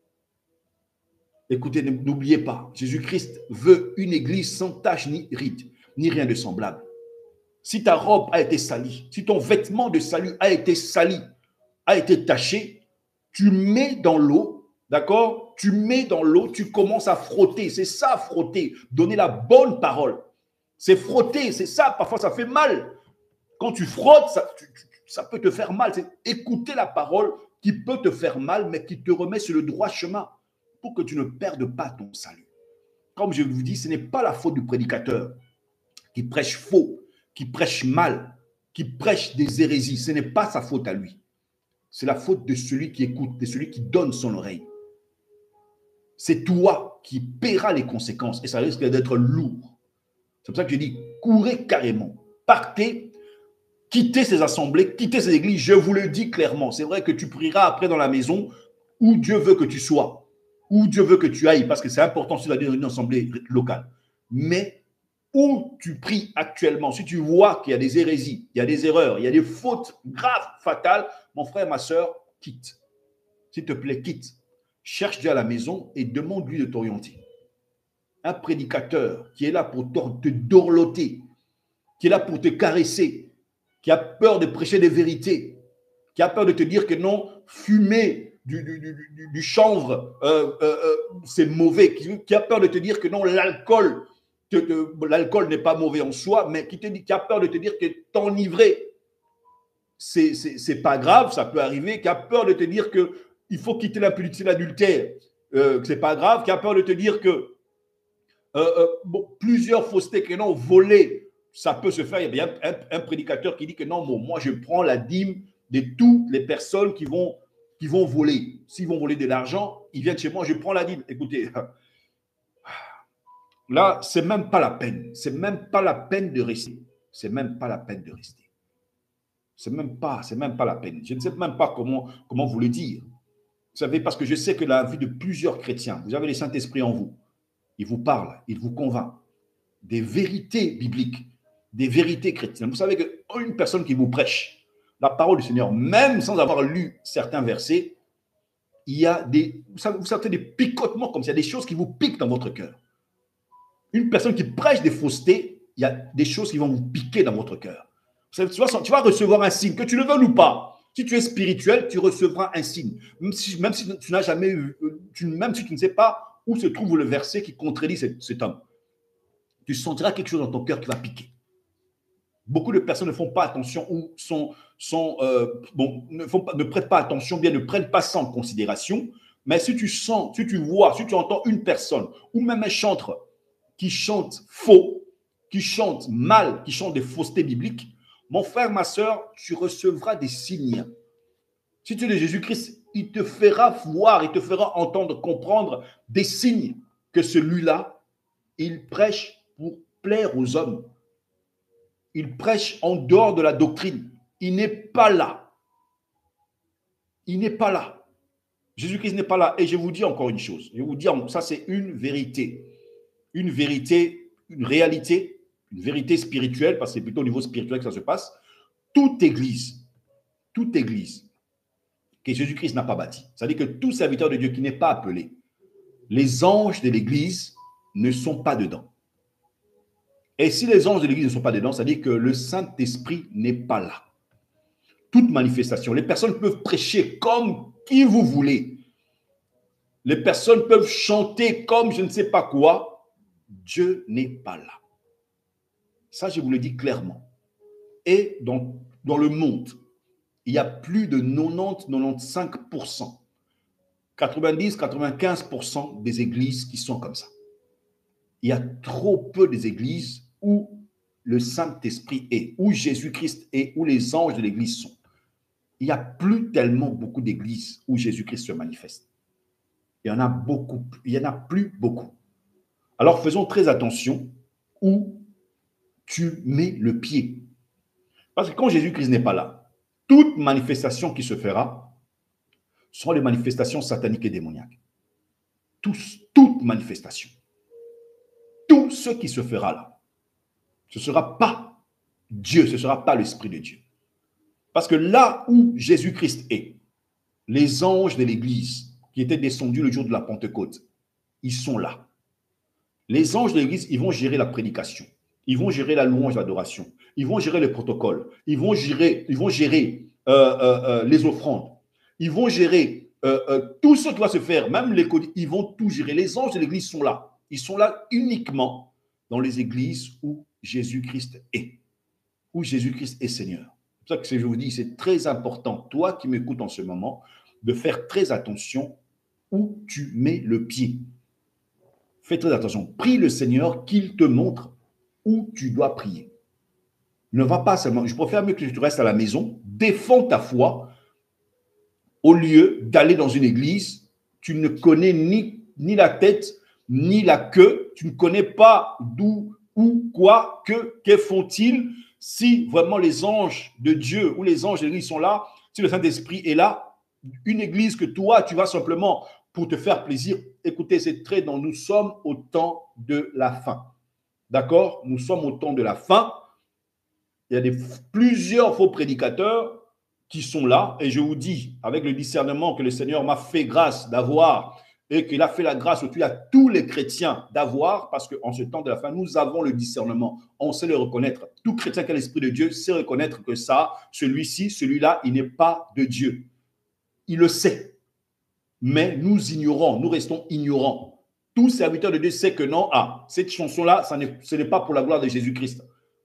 Écoutez, n'oubliez pas, Jésus-Christ veut une église sans tache ni ride, ni rien de semblable. Si ta robe a été salie, si ton vêtement de salut a été sali, a été taché, tu mets dans l'eau, d'accord? Tu mets dans l'eau, tu commences à frotter. C'est ça, frotter. Donner la bonne parole. C'est frotter, c'est ça. Parfois, ça fait mal. Quand tu frottes, ça, tu, tu, ça peut te faire mal. C'est écouter la parole qui peut te faire mal, mais qui te remet sur le droit chemin pour que tu ne perdes pas ton salut. Comme je vous dis, ce n'est pas la faute du prédicateur qui prêche faux, qui prêche mal, qui prêche des hérésies. Ce n'est pas sa faute à lui. C'est la faute de celui qui écoute, de celui qui donne son oreille. C'est toi qui paieras les conséquences et ça risque d'être lourd. C'est pour ça que je dis, courez carrément, partez, quittez ces assemblées, quittez ces églises. Je vous le dis clairement. C'est vrai que tu prieras après dans la maison où Dieu veut que tu sois, où Dieu veut que tu ailles, parce que c'est important si tu as une assemblée locale. Mais où tu pries actuellement, si tu vois qu'il y a des hérésies, il y a des erreurs, il y a des fautes graves, fatales, mon frère, ma soeur, quitte. S'il te plaît, quitte. Cherche Dieu à la maison et demande-lui de t'orienter. Un prédicateur qui est là pour te dorloter, qui est là pour te caresser, qui a peur de prêcher des vérités, qui a peur de te dire que non, fumer du, du, du, du chanvre, euh, euh, euh, c'est mauvais, qui, qui a peur de te dire que non, l'alcool, l'alcool n'est pas mauvais en soi, mais qui, te, qui a peur de te dire que t'enivrer, c'est, c'est, c'est pas grave, ça peut arriver, qui a peur de te dire qu'il faut quitter l'impudicité, l'adultère, euh, que c'est pas grave, qui a peur de te dire que euh, euh, bon, plusieurs faussetés, que non, voler, ça peut se faire. Il y a bien un, un prédicateur qui dit que non, bon, moi je prends la dîme de toutes les personnes qui vont, qui vont voler. S'ils vont voler de l'argent, ils viennent chez moi, je prends la dîme. Écoutez, là, c'est même pas la peine. C'est même pas la peine de rester. C'est même pas la peine de rester. C'est même pas, c'est même pas la peine. Je ne sais même pas comment, comment vous le dire. Vous savez, parce que je sais que la vie de plusieurs chrétiens, vous avez le Saint-Esprit en vous. Il vous parle, il vous convainc des vérités bibliques, des vérités chrétiennes. Vous savez qu'une personne qui vous prêche la parole du Seigneur, même sans avoir lu certains versets, il y a des, vous savez, vous savez, des picotements comme ça, il y a des choses qui vous piquent dans votre cœur. Une personne qui prêche des faussetés, il y a des choses qui vont vous piquer dans votre cœur. Vous savez, tu vas, tu vas recevoir un signe, que tu le veuilles ou pas. Si tu es spirituel, tu recevras un signe. Même si, même si tu n'as jamais eu, tu, même si tu ne sais pas où se trouve le verset qui contredit cet, cet homme, tu sentiras quelque chose dans ton cœur qui va piquer. Beaucoup de personnes ne font pas attention ou sont, sont, euh, bon, ne, font pas, ne prêtent pas attention, bien ne prennent pas ça en considération. Mais si tu sens, si tu vois, si tu entends une personne ou même un chanteur qui chante faux, qui chante mal, qui chante des faussetés bibliques, mon frère, ma soeur, tu recevras des signes. Si tu es de Jésus-Christ, il te fera voir, il te fera entendre, comprendre des signes que celui-là, il prêche pour plaire aux hommes. Il prêche en dehors de la doctrine. Il n'est pas là. Il n'est pas là. Jésus-Christ n'est pas là. Et je vous dis encore une chose. Je vais vous dire, ça c'est une vérité. Une vérité, une réalité, une vérité spirituelle, parce que c'est plutôt au niveau spirituel que ça se passe. Toute église, toute église que Jésus-Christ n'a pas bâti, c'est-à-dire que tout serviteur de Dieu qui n'est pas appelé, les anges de l'Église ne sont pas dedans. Et si les anges de l'Église ne sont pas dedans, ça veut dire que le Saint-Esprit n'est pas là. Toute manifestation, les personnes peuvent prêcher comme qui vous voulez. Les personnes peuvent chanter comme je ne sais pas quoi. Dieu n'est pas là. Ça, je vous le dis clairement. Et dans, dans le monde, il y a plus de quatre-vingt-dix à quatre-vingt-quinze pour cent, quatre-vingt-dix à quatre-vingt-quinze pour cent des églises qui sont comme ça. Il y a trop peu des églises où le Saint-Esprit est, où Jésus-Christ est, où les anges de l'église sont. Il n'y a plus tellement beaucoup d'églises où Jésus-Christ se manifeste. Il y en a beaucoup, il n'y en a plus beaucoup. Alors faisons très attention où tu mets le pied. Parce que quand Jésus-Christ n'est pas là, toute manifestation qui se fera seront les manifestations sataniques et démoniaques. Tous, toute manifestation. Tout ce qui se fera là, ce ne sera pas Dieu, ce ne sera pas l'Esprit de Dieu. Parce que là où Jésus-Christ est, les anges de l'Église qui étaient descendus le jour de la Pentecôte, ils sont là. Les anges de l'Église, ils vont gérer la prédication, ils vont gérer la louange, l'adoration, ils vont gérer le protocole, ils vont gérer, ils vont gérer euh, euh, euh, les offrandes, ils vont gérer euh, euh, tout ce qui doit se faire, même les codes, ils vont tout gérer. Les anges de l'Église sont là. Ils sont là uniquement dans les églises où Jésus-Christ est, où Jésus-Christ est Seigneur. C'est pour ça que je vous dis, c'est très important, toi qui m'écoutes en ce moment, de faire très attention où tu mets le pied. Fais très attention. Prie le Seigneur qu'il te montre où tu dois prier. Ne va pas seulement, je préfère mieux que tu restes à la maison, défends ta foi au lieu d'aller dans une église, tu ne connais ni, ni la tête, ni la queue, tu ne connais pas d'où, où, quoi, que, que font-ils, si vraiment les anges de Dieu ou les anges de l'Église sont là, si le Saint-Esprit est là, une église que toi, tu vas simplement pour te faire plaisir. Écoutez, c'est très dans, nous sommes au temps de la fin. D'accord? Nous sommes au temps de la fin. Il y a des, plusieurs faux prédicateurs qui sont là, et je vous dis, avec le discernement que le Seigneur m'a fait grâce d'avoir, et qu'il a fait la grâce au-dessus à tous les chrétiens d'avoir, parce qu'en ce temps de la fin, nous avons le discernement. On sait le reconnaître. Tout chrétien qui a l'Esprit de Dieu sait reconnaître que ça, celui-ci, celui-là, il n'est pas de Dieu. Il le sait. Mais nous ignorons, nous restons ignorants. Tout serviteur de Dieu sait que non, ah, cette chanson-là, ce n'est pas pour la gloire de Jésus-Christ.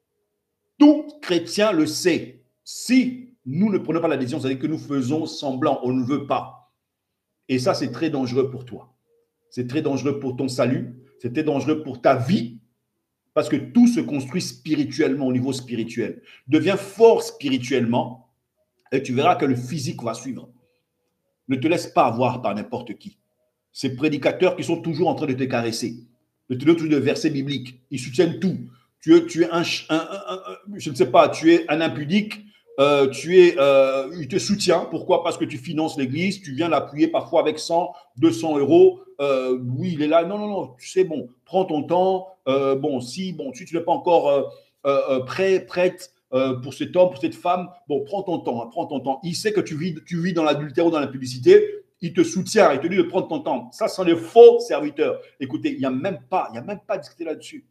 Tout chrétien le sait. Si nous ne prenons pas la décision, c'est-à-dire que nous faisons semblant, on ne veut pas. Et ça, c'est très dangereux pour toi. C'est très dangereux pour ton salut. C'est très dangereux pour ta vie. Parce que tout se construit spirituellement, au niveau spirituel. Deviens fort spirituellement et tu verras que le physique va suivre. Ne te laisse pas avoir par n'importe qui. Ces prédicateurs qui sont toujours en train de te caresser, de te donner toujours des versets bibliques, ils soutiennent tout. Tu es, tu es un, un, un, un, je ne sais pas, tu es un impudique, euh, tu es, euh, il te soutient. Pourquoi? Parce que tu finances l'église, tu viens l'appuyer parfois avec cent, deux cents euros. Euh, oui, il est là. Non, non, non, c'est bon. Prends ton temps. Euh, bon, si, bon, si tu n'es pas encore euh, euh, prêt, prête euh, pour cet homme, pour cette femme, bon, prends ton temps, hein, prends ton temps. Il sait que tu vis, tu vis dans l'adultère ou dans la publicité. Il te soutient, il te dit de prendre ton temps. Ça, ce sont des faux serviteurs. Écoutez, il n'y a même pas, il n'y a même pas à discuter là-dessus.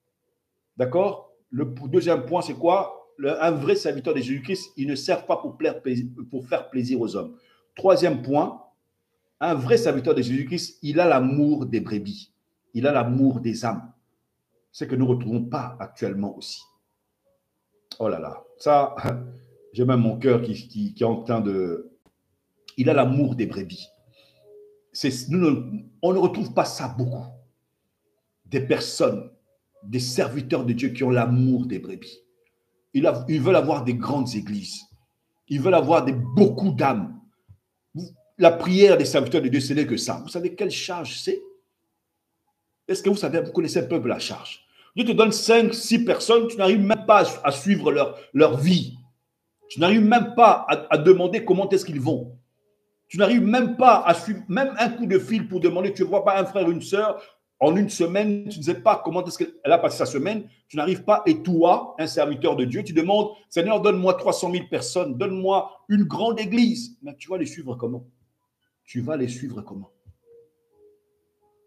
D'accord? Le deuxième point, c'est quoi? Le, un vrai serviteur de Jésus-Christ, il ne sert pas pour, plaire, pour faire plaisir aux hommes. Troisième point, un vrai serviteur de Jésus-Christ, il a l'amour des brebis. Il a l'amour des âmes. C'est que nous ne retrouvons pas actuellement aussi. Oh là là, ça, j'ai même mon cœur qui, qui, qui est en train de... Il a l'amour des brebis. Nous ne, on ne retrouve pas ça beaucoup. Des personnes, des serviteurs de Dieu qui ont l'amour des brebis. Ils, a, ils veulent avoir des grandes églises. Ils veulent avoir des, beaucoup d'âmes. La prière des serviteurs de Dieu, ce n'est que ça. Vous savez quelle charge c'est? Est-ce que vous savez, vous connaissez un peu la charge? Dieu te donne cinq, six personnes, tu n'arrives même pas à, à suivre leur, leur vie. Tu n'arrives même pas à, à demander comment est-ce qu'ils vont. Tu n'arrives même pas à suivre, même un coup de fil pour demander, tu ne vois pas un frère ou une sœur, en une semaine, tu ne sais pas comment est-ce qu'elle a passé sa semaine, tu n'arrives pas, et toi, un serviteur de Dieu, tu demandes, Seigneur, donne-moi trois cent mille personnes, donne-moi une grande église. Mais tu vas les suivre comment? Tu vas les suivre comment?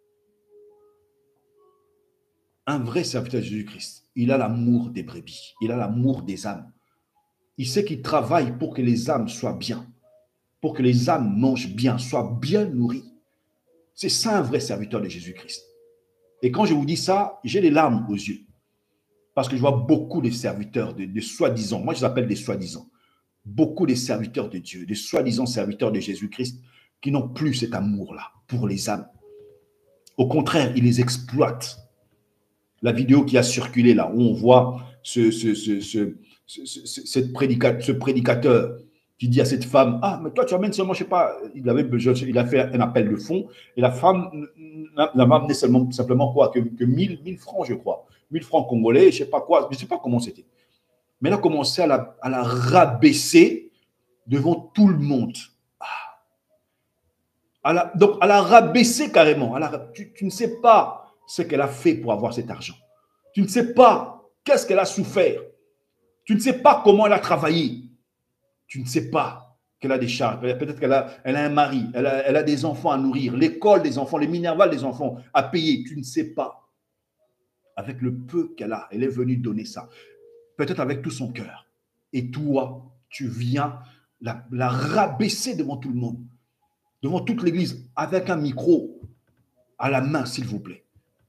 un vrai serviteur de Jésus-Christ, il a l'amour des brebis, il a l'amour des âmes. Il sait qu'il travaille pour que les âmes soient bien, pour que les âmes mangent bien, soient bien nourries. C'est ça un vrai serviteur de Jésus-Christ. Et quand je vous dis ça, j'ai les larmes aux yeux. Parce que je vois beaucoup de serviteurs, de, de soi-disant, moi je les appelle des soi-disant, beaucoup de serviteurs de Dieu, des soi-disant serviteurs de Jésus-Christ, qui n'ont plus cet amour-là pour les âmes. Au contraire, ils les exploitent. La vidéo qui a circulé là, où on voit ce, ce, ce, ce, ce, ce, cette prédicateur, ce prédicateur qui dit à cette femme, « Ah, mais toi, tu amènes seulement, je ne sais pas, il, avait besoin, il a fait un appel de fonds, et la femme n'a amené seulement, simplement quoi, que, que mille, mille francs, je crois, mille francs congolais, je ne sais pas quoi, je ne sais pas comment c'était. Mais elle a commencé à la, à la rabaisser devant tout le monde. Ah. À la, donc, à la rabaisser carrément. À la, tu, tu ne sais pas ce qu'elle a fait pour avoir cet argent. Tu ne sais pas qu'est-ce qu'elle a souffert. Tu ne sais pas comment elle a travaillé. Tu ne sais pas qu'elle a des charges. Peut-être qu'elle a, elle a un mari, elle a, elle a des enfants à nourrir, l'école des enfants, les minervales des enfants à payer. Tu ne sais pas. Avec le peu qu'elle a, elle est venue donner ça. Peut-être avec tout son cœur. Et toi, tu viens la, la rabaisser devant tout le monde, devant toute l'église, avec un micro à la main, s'il vous plaît.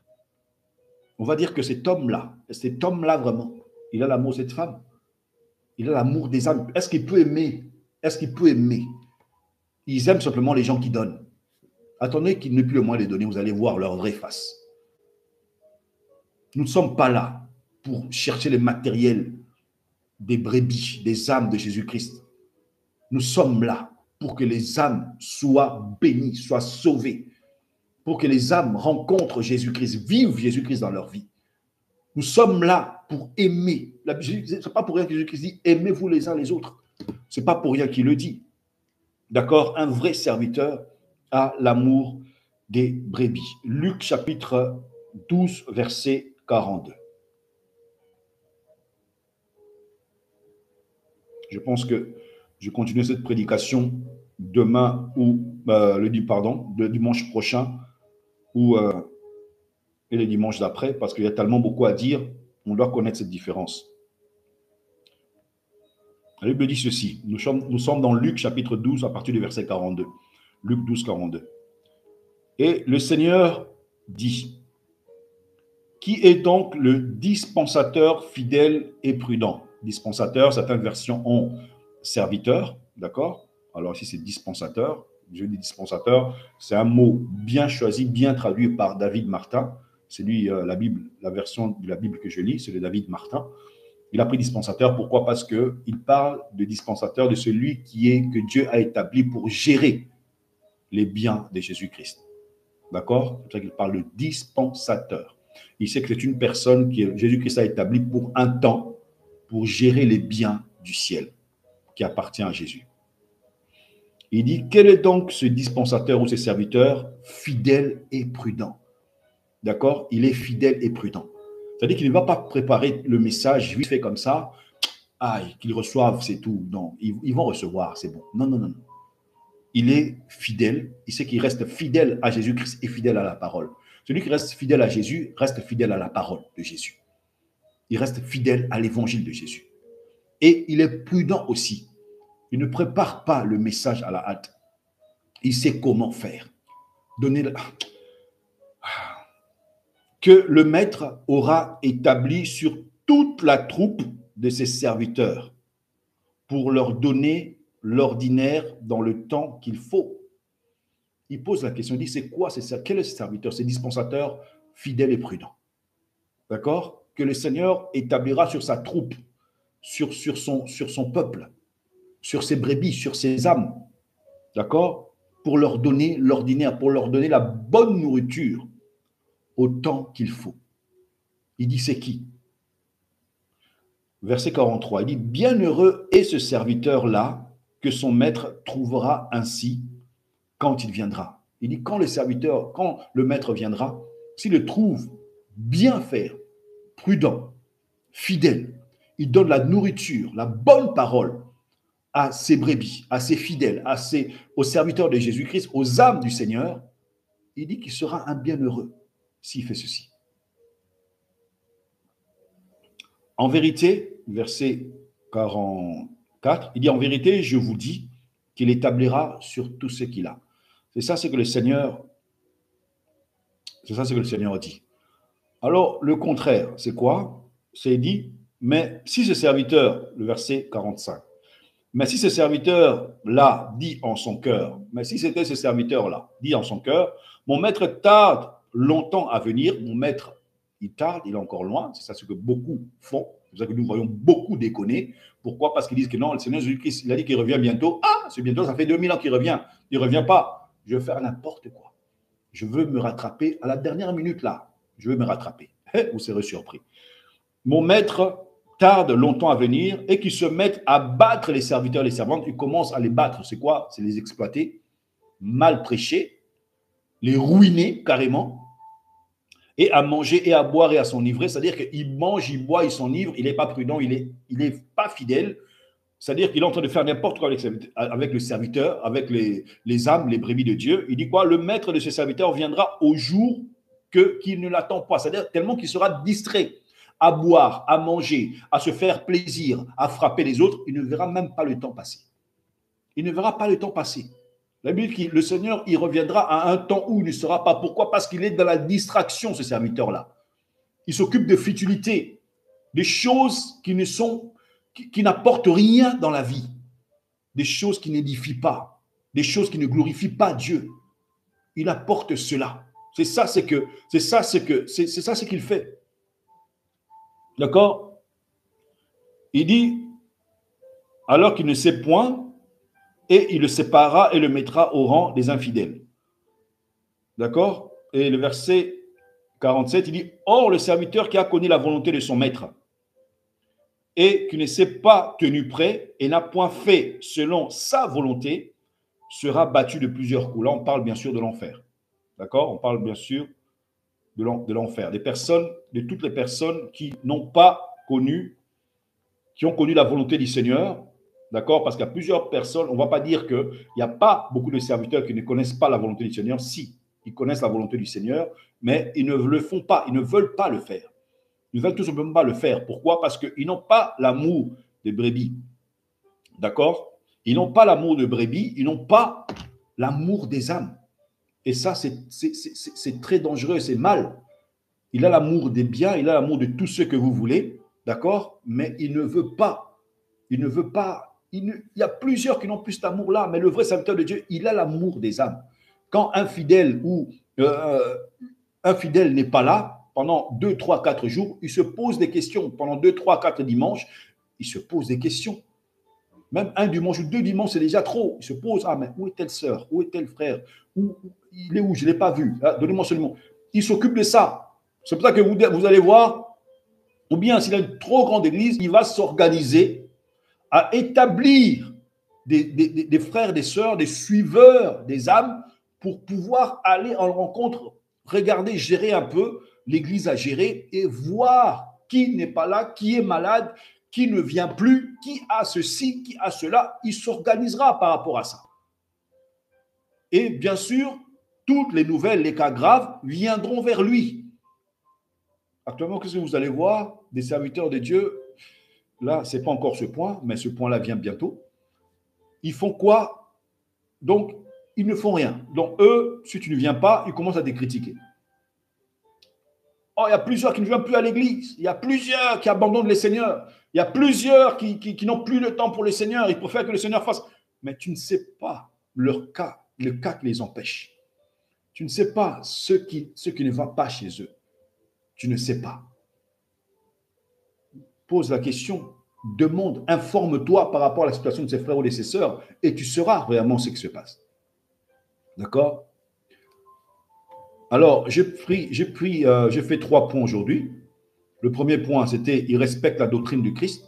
On va dire que cet homme-là, cet homme-là vraiment, il a l'amour de cette femme. Il a l'amour des âmes. Est-ce qu'il peut aimer? Est-ce qu'il peut aimer? Ils aiment simplement les gens qui donnent. Attendez qu'ils n'aient plus le moyen de donner, vous allez voir leur vraie face. Nous ne sommes pas là pour chercher les matériels des brebis, des âmes de Jésus-Christ. Nous sommes là pour que les âmes soient bénies, soient sauvées, pour que les âmes rencontrent Jésus-Christ, vivent Jésus-Christ dans leur vie. Nous sommes là pour aimer. Ce n'est pas pour rien que Jésus-Christ dit « aimez-vous les uns les autres ». Ce n'est pas pour rien qu'il le dit. D'accord? Un vrai serviteur a l'amour des brebis. Luc chapitre douze, verset quarante-deux. Je pense que je continue cette prédication demain ou euh, le pardon, le dimanche prochain ou euh, et le dimanche d'après, parce qu'il y a tellement beaucoup à dire, on doit connaître cette différence. La Bible dit ceci, nous sommes, nous sommes dans Luc chapitre douze à partir du verset quarante-deux. Luc douze, quarante-deux. Et le Seigneur dit, qui est donc le dispensateur fidèle et prudent? Dispensateur, certaines versions ont serviteur, d'accord? Alors ici c'est dispensateur. Je dis dispensateur, c'est un mot bien choisi, bien traduit par David Martin. C'est lui, euh, la Bible, la version de la Bible que je lis, c'est de David Martin. Il a pris dispensateur, pourquoi? Parce qu'il parle de dispensateur, de celui qui est, que Dieu a établi pour gérer les biens de Jésus-Christ. D'accord? C'est pour ça qu'il parle de dispensateur. Il sait que c'est une personne que Jésus-Christ a établi pour un temps, pour gérer les biens du ciel, qui appartient à Jésus. Il dit, quel est donc ce dispensateur ou ce serviteur fidèle et prudent? D'accord? Il est fidèle et prudent. C'est-à-dire qu'il ne va pas préparer le message vite fait comme ça, aïe, qu'ils reçoivent, c'est tout. Non, ils, ils vont recevoir, c'est bon. Non, non, non, non. Il est fidèle, il sait qu'il reste fidèle à Jésus-Christ et fidèle à la parole. Celui qui reste fidèle à Jésus reste fidèle à la parole de Jésus. Il reste fidèle à l'évangile de Jésus. Et il est prudent aussi. Il ne prépare pas le message à la hâte. Il sait comment faire. Donner la... que le maître aura établi sur toute la troupe de ses serviteurs pour leur donner l'ordinaire dans le temps qu'il faut. Il pose la question, il dit, c'est quoi, c'est quel est ce serviteur, ce dispensateur fidèle et prudent? D'accord? Que le Seigneur établira sur sa troupe, sur, sur, son, sur son peuple, sur ses brebis, sur ses âmes, d'accord? Pour leur donner l'ordinaire, pour leur donner la bonne nourriture au temps qu'il faut. Il dit, c'est qui? Verset quarante-trois, il dit, bienheureux est ce serviteur-là que son maître trouvera ainsi quand il viendra. Il dit, quand le serviteur, quand le maître viendra, s'il le trouve bien faire, prudent, fidèle, il donne la nourriture, la bonne parole à ses brebis, à ses fidèles, à ses, aux serviteurs de Jésus-Christ, aux âmes du Seigneur, il dit qu'il sera un bienheureux s'il fait ceci. En vérité, verset quarante-quatre, il dit, en vérité, je vous dis qu'il établira sur tout ce qu'il a. C'est ça ce que le Seigneur, c'est ça ce que le Seigneur dit. Alors, le contraire, c'est quoi? C'est dit, mais si ce serviteur, le verset quarante-cinq, mais si ce serviteur-là dit en son cœur, mais si c'était ce serviteur-là, dit en son cœur, mon maître tarde longtemps à venir, mon maître, il tarde, il est encore loin, c'est ça ce que beaucoup font, c'est ça que nous voyons beaucoup déconner. Pourquoi? Parce qu'ils disent que non, le Seigneur Jésus-Christ, il a dit qu'il revient bientôt. Ah, c'est bientôt, ça fait deux mille ans qu'il revient. Il ne revient pas. Je veux faire n'importe quoi. Je veux me rattraper à la dernière minute là. Je veux me rattraper. Vous serez surpris. Mon maître tarde longtemps à venir et qui se mettent à battre les serviteurs et les servantes. Ils commencent à les battre. C'est quoi? C'est les exploiter, mal prêcher, les ruiner carrément, et à manger et à boire et à s'enivrer. C'est-à-dire qu'il mange, il boit, il s'enivre, il n'est pas prudent, il n'est il est pas fidèle. C'est-à-dire qu'il est en train de faire n'importe quoi avec le serviteur, avec les, les âmes, les brebis de Dieu. Il dit quoi? Le maître de ce serviteur viendra au jour que, qu'il ne l'attend pas. C'est-à-dire tellement qu'il sera distrait à boire, à manger, à se faire plaisir, à frapper les autres, il ne verra même pas le temps passer. Il ne verra pas le temps passer. La Bible dit que le Seigneur, il reviendra à un temps où il ne sera pas. Pourquoi? Parce qu'il est dans la distraction, ce serviteur-là. Il s'occupe de futilités, des choses qui ne sont, qui, qui n'apportent rien dans la vie, des choses qui n'édifient pas, des choses qui ne glorifient pas Dieu. Il apporte cela. C'est ça, c'est que, c'est ça, c'est que, c'est, c'est ça, ce qu'il fait. D'accord? Il dit, alors qu'il ne sait point, et il le séparera et le mettra au rang des infidèles. D'accord? Et le verset quarante-sept, il dit, or le serviteur qui a connu la volonté de son maître et qui ne s'est pas tenu prêt et n'a point fait selon sa volonté, sera battu de plusieurs coups. Là, on parle bien sûr de l'enfer. D'accord? On parle bien sûr de l'enfer. Des personnes, de toutes les personnes qui n'ont pas connu, qui ont connu la volonté du Seigneur. D'accord? Parce qu'il y a plusieurs personnes, on ne va pas dire qu'il n'y a pas beaucoup de serviteurs qui ne connaissent pas la volonté du Seigneur. Si, ils connaissent la volonté du Seigneur, mais ils ne le font pas, ils ne veulent pas le faire. Ils ne veulent tout simplement pas le faire. Pourquoi? Parce qu'ils n'ont pas l'amour des brebis. D'accord? Ils n'ont pas l'amour de brebis, ils n'ont pas l'amour des âmes. Et ça, c'est, c'est, c'est, c'est très dangereux, c'est mal. Il a l'amour des biens, il a l'amour de tout ce que vous voulez, d'accord? Mais il ne veut pas, il ne veut pas, il, ne, il y a plusieurs qui n'ont plus cet amour-là, mais le vrai serviteur de Dieu, il a l'amour des âmes. Quand un fidèle ou euh, un fidèle n'est pas là, pendant deux, trois, quatre jours, il se pose des questions. Pendant deux, trois, quatre dimanches, il se pose des questions. Même un dimanche ou deux dimanches, c'est déjà trop. Il se pose, ah, mais où est telle sœur? Où est tel frère? Où, il est où? Je ne l'ai pas vu. Ah, donnez-moi seulement. Il s'occupe de ça. C'est pour ça que vous, vous allez voir, ou bien s'il a une trop grande église, il va s'organiser à établir des, des, des frères, des sœurs, des suiveurs des âmes pour pouvoir aller en rencontre, regarder, gérer un peu l'église à gérer et voir qui n'est pas là, qui est malade, qui ne vient plus, qui a ceci, qui a cela. Il s'organisera par rapport à ça. Et bien sûr, toutes les nouvelles, les cas graves, viendront vers lui. Actuellement, qu'est-ce que vous allez voir? Des serviteurs de Dieu, là, ce n'est pas encore ce point, mais ce point-là vient bientôt. Ils font quoi? Donc, ils ne font rien. Donc, eux, si tu ne viens pas, ils commencent à te critiquer. Oh, il y a plusieurs qui ne viennent plus à l'église. Il y a plusieurs qui abandonnent les seigneurs. Il y a plusieurs qui, qui, qui n'ont plus le temps pour les seigneurs. Ils préfèrent que le Seigneur fasse. Mais tu ne sais pas leur cas, le cas qui les empêche. Tu ne sais pas ce qui, ce qui ne va pas chez eux. Tu ne sais pas. Pose la question, demande, informe-toi par rapport à la situation de ses frères ou de ses sœurs et tu sauras réellement ce qui se passe. D'accord? Alors, j'ai pris, j'ai pris, euh, j'ai fait trois points aujourd'hui. Le premier point, c'était il respecte la doctrine du Christ,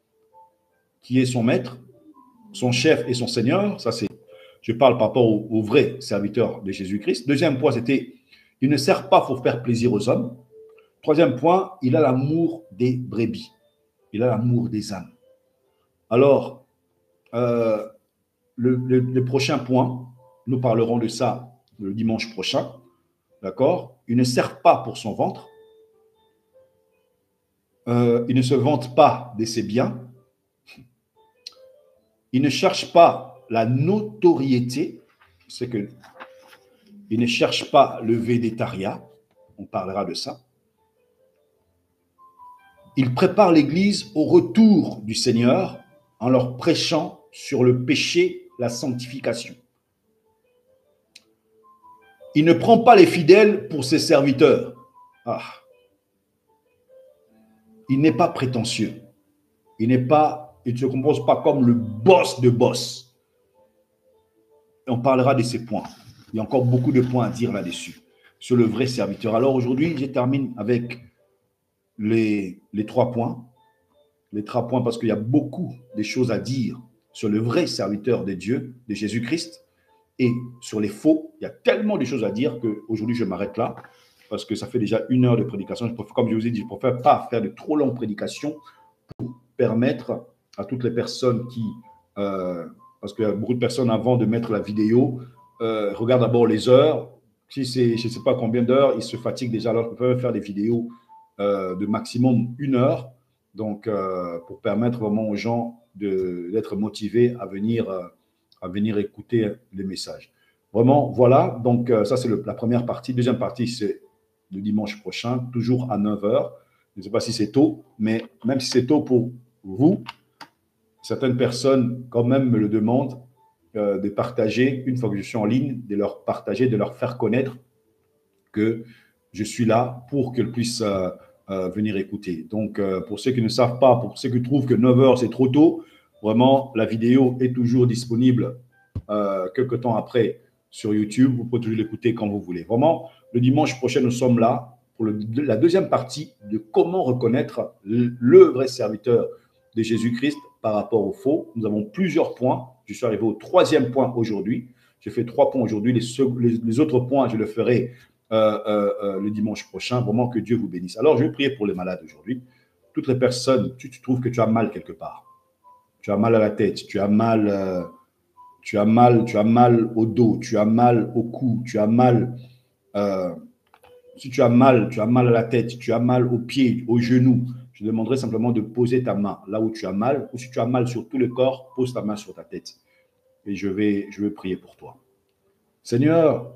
qui est son maître, son chef et son Seigneur. Ça, c'est, je parle par rapport au, au vrai serviteur de Jésus-Christ. Deuxième point, c'était il ne sert pas pour faire plaisir aux hommes. Troisième point, il a l'amour des brebis. Il a l'amour des âmes. Alors, euh, le, le, le prochain point, nous parlerons de ça le dimanche prochain. D'accord? Il ne sert pas pour son ventre. Euh, il ne se vante pas de ses biens. Il ne cherche pas la notoriété. C'est que il ne cherche pas le védétariat. On parlera de ça. Il prépare l'Église au retour du Seigneur en leur prêchant sur le péché, la sanctification. Il ne prend pas les fidèles pour ses serviteurs. Ah. Il n'est pas prétentieux. Il n'est pas, il ne se compose pas comme le boss de boss. Et on parlera de ces points. Il y a encore beaucoup de points à dire là-dessus, sur le vrai serviteur. Alors aujourd'hui, je termine avec les, les trois points. Les trois points parce qu'il y a beaucoup de choses à dire sur le vrai serviteur de Dieu, de Jésus-Christ, et sur les faux. Il y a tellement de choses à dire qu'aujourd'hui, je m'arrête là parce que ça fait déjà une heure de prédication. Je préfère, comme je vous ai dit, je ne préfère pas faire de trop longues prédications pour permettre à toutes les personnes qui... Euh, parce qu'il y a beaucoup de personnes, avant de mettre la vidéo, euh, regardent d'abord les heures. Si c'est je ne sais pas combien d'heures, ils se fatiguent déjà. Alors, je peux faire des vidéos euh, de maximum une heure. Donc, euh, pour permettre vraiment aux gens d'être motivés à venir, euh, à venir écouter les messages. Vraiment, voilà. Donc, euh, ça, c'est la première partie. Deuxième partie, c'est le dimanche prochain, toujours à neuf heures. Je ne sais pas si c'est tôt, mais même si c'est tôt pour vous, certaines personnes, quand même, me le demandent euh, de partager, une fois que je suis en ligne, de leur partager, de leur faire connaître que je suis là pour qu'elles puissent euh, euh, venir écouter. Donc, euh, pour ceux qui ne savent pas, pour ceux qui trouvent que neuf heures, c'est trop tôt, vraiment, la vidéo est toujours disponible euh, quelques temps après sur YouTube. Vous pouvez toujours l'écouter quand vous voulez. Vraiment, le dimanche prochain, nous sommes là pour le, la deuxième partie de comment reconnaître le, le vrai serviteur de Jésus-Christ par rapport au faux. Nous avons plusieurs points. Je suis arrivé au troisième point aujourd'hui. J'ai fait trois points aujourd'hui. Les, les, les autres points, je le ferai euh, euh, euh, le dimanche prochain. Vraiment que Dieu vous bénisse. Alors, je vais prier pour les malades aujourd'hui. Toutes les personnes, tu, tu trouves que tu as mal quelque part. Tu as mal à la tête, tu as mal... Euh, tu as mal, tu as mal au dos, tu as mal au cou, tu as mal, euh, si tu as mal, tu as mal à la tête, tu as mal aux pieds, aux genoux, je demanderai simplement de poser ta main là où tu as mal, ou si tu as mal sur tout le corps, pose ta main sur ta tête. Et je vais, je vais prier pour toi. Seigneur,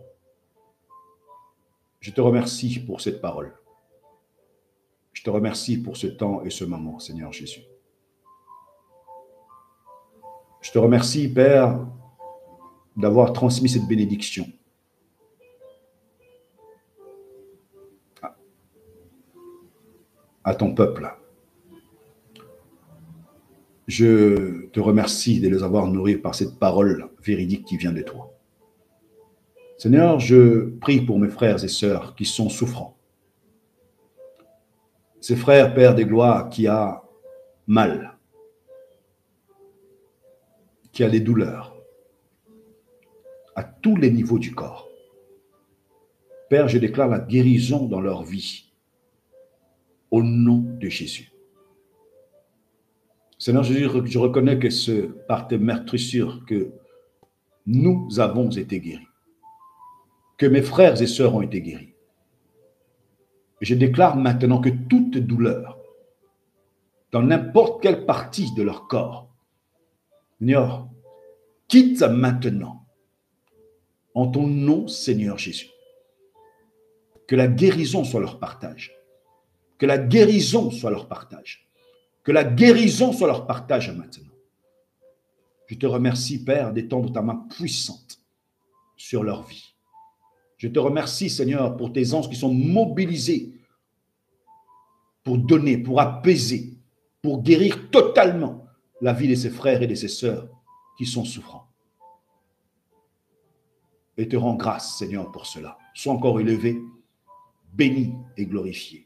je te remercie pour cette parole. Je te remercie pour ce temps et ce moment, Seigneur Jésus. Je te remercie, Père, d'avoir transmis cette bénédiction à ton peuple. Je te remercie de les avoir nourris par cette parole véridique qui vient de toi. Seigneur, je prie pour mes frères et sœurs qui sont souffrants. Ces frères, Père des gloires, qui a mal, qui a des douleurs à tous les niveaux du corps. Père, je déclare la guérison dans leur vie au nom de Jésus. Seigneur Jésus, je reconnais que c'est par tes meurtrissures que nous avons été guéris, que mes frères et sœurs ont été guéris. Je déclare maintenant que toute douleur, dans n'importe quelle partie de leur corps, Seigneur, quitte maintenant, en ton nom, Seigneur Jésus. Que la guérison soit leur partage. Que la guérison soit leur partage. Que la guérison soit leur partage maintenant. Je te remercie, Père, d'étendre ta main puissante sur leur vie. Je te remercie, Seigneur, pour tes anges qui sont mobilisés pour donner, pour apaiser, pour guérir totalement la vie de ses frères et de ses sœurs qui sont souffrants. Et te rends grâce, Seigneur, pour cela. Sois encore élevé, béni et glorifié.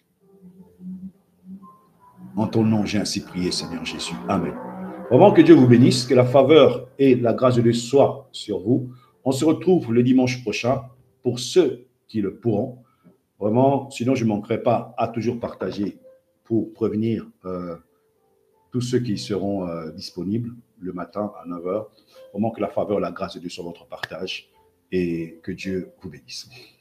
En ton nom, j'ai ainsi prié, Seigneur Jésus. Amen. Vraiment que Dieu vous bénisse, que la faveur et la grâce de Dieu soient sur vous. On se retrouve le dimanche prochain pour ceux qui le pourront. Vraiment, sinon je ne manquerai pas à toujours partager pour prévenir euh, tous ceux qui seront euh, disponibles le matin à neuf heures. Vraiment que la faveur et la grâce de Dieu soient votre partage et que Dieu vous bénisse.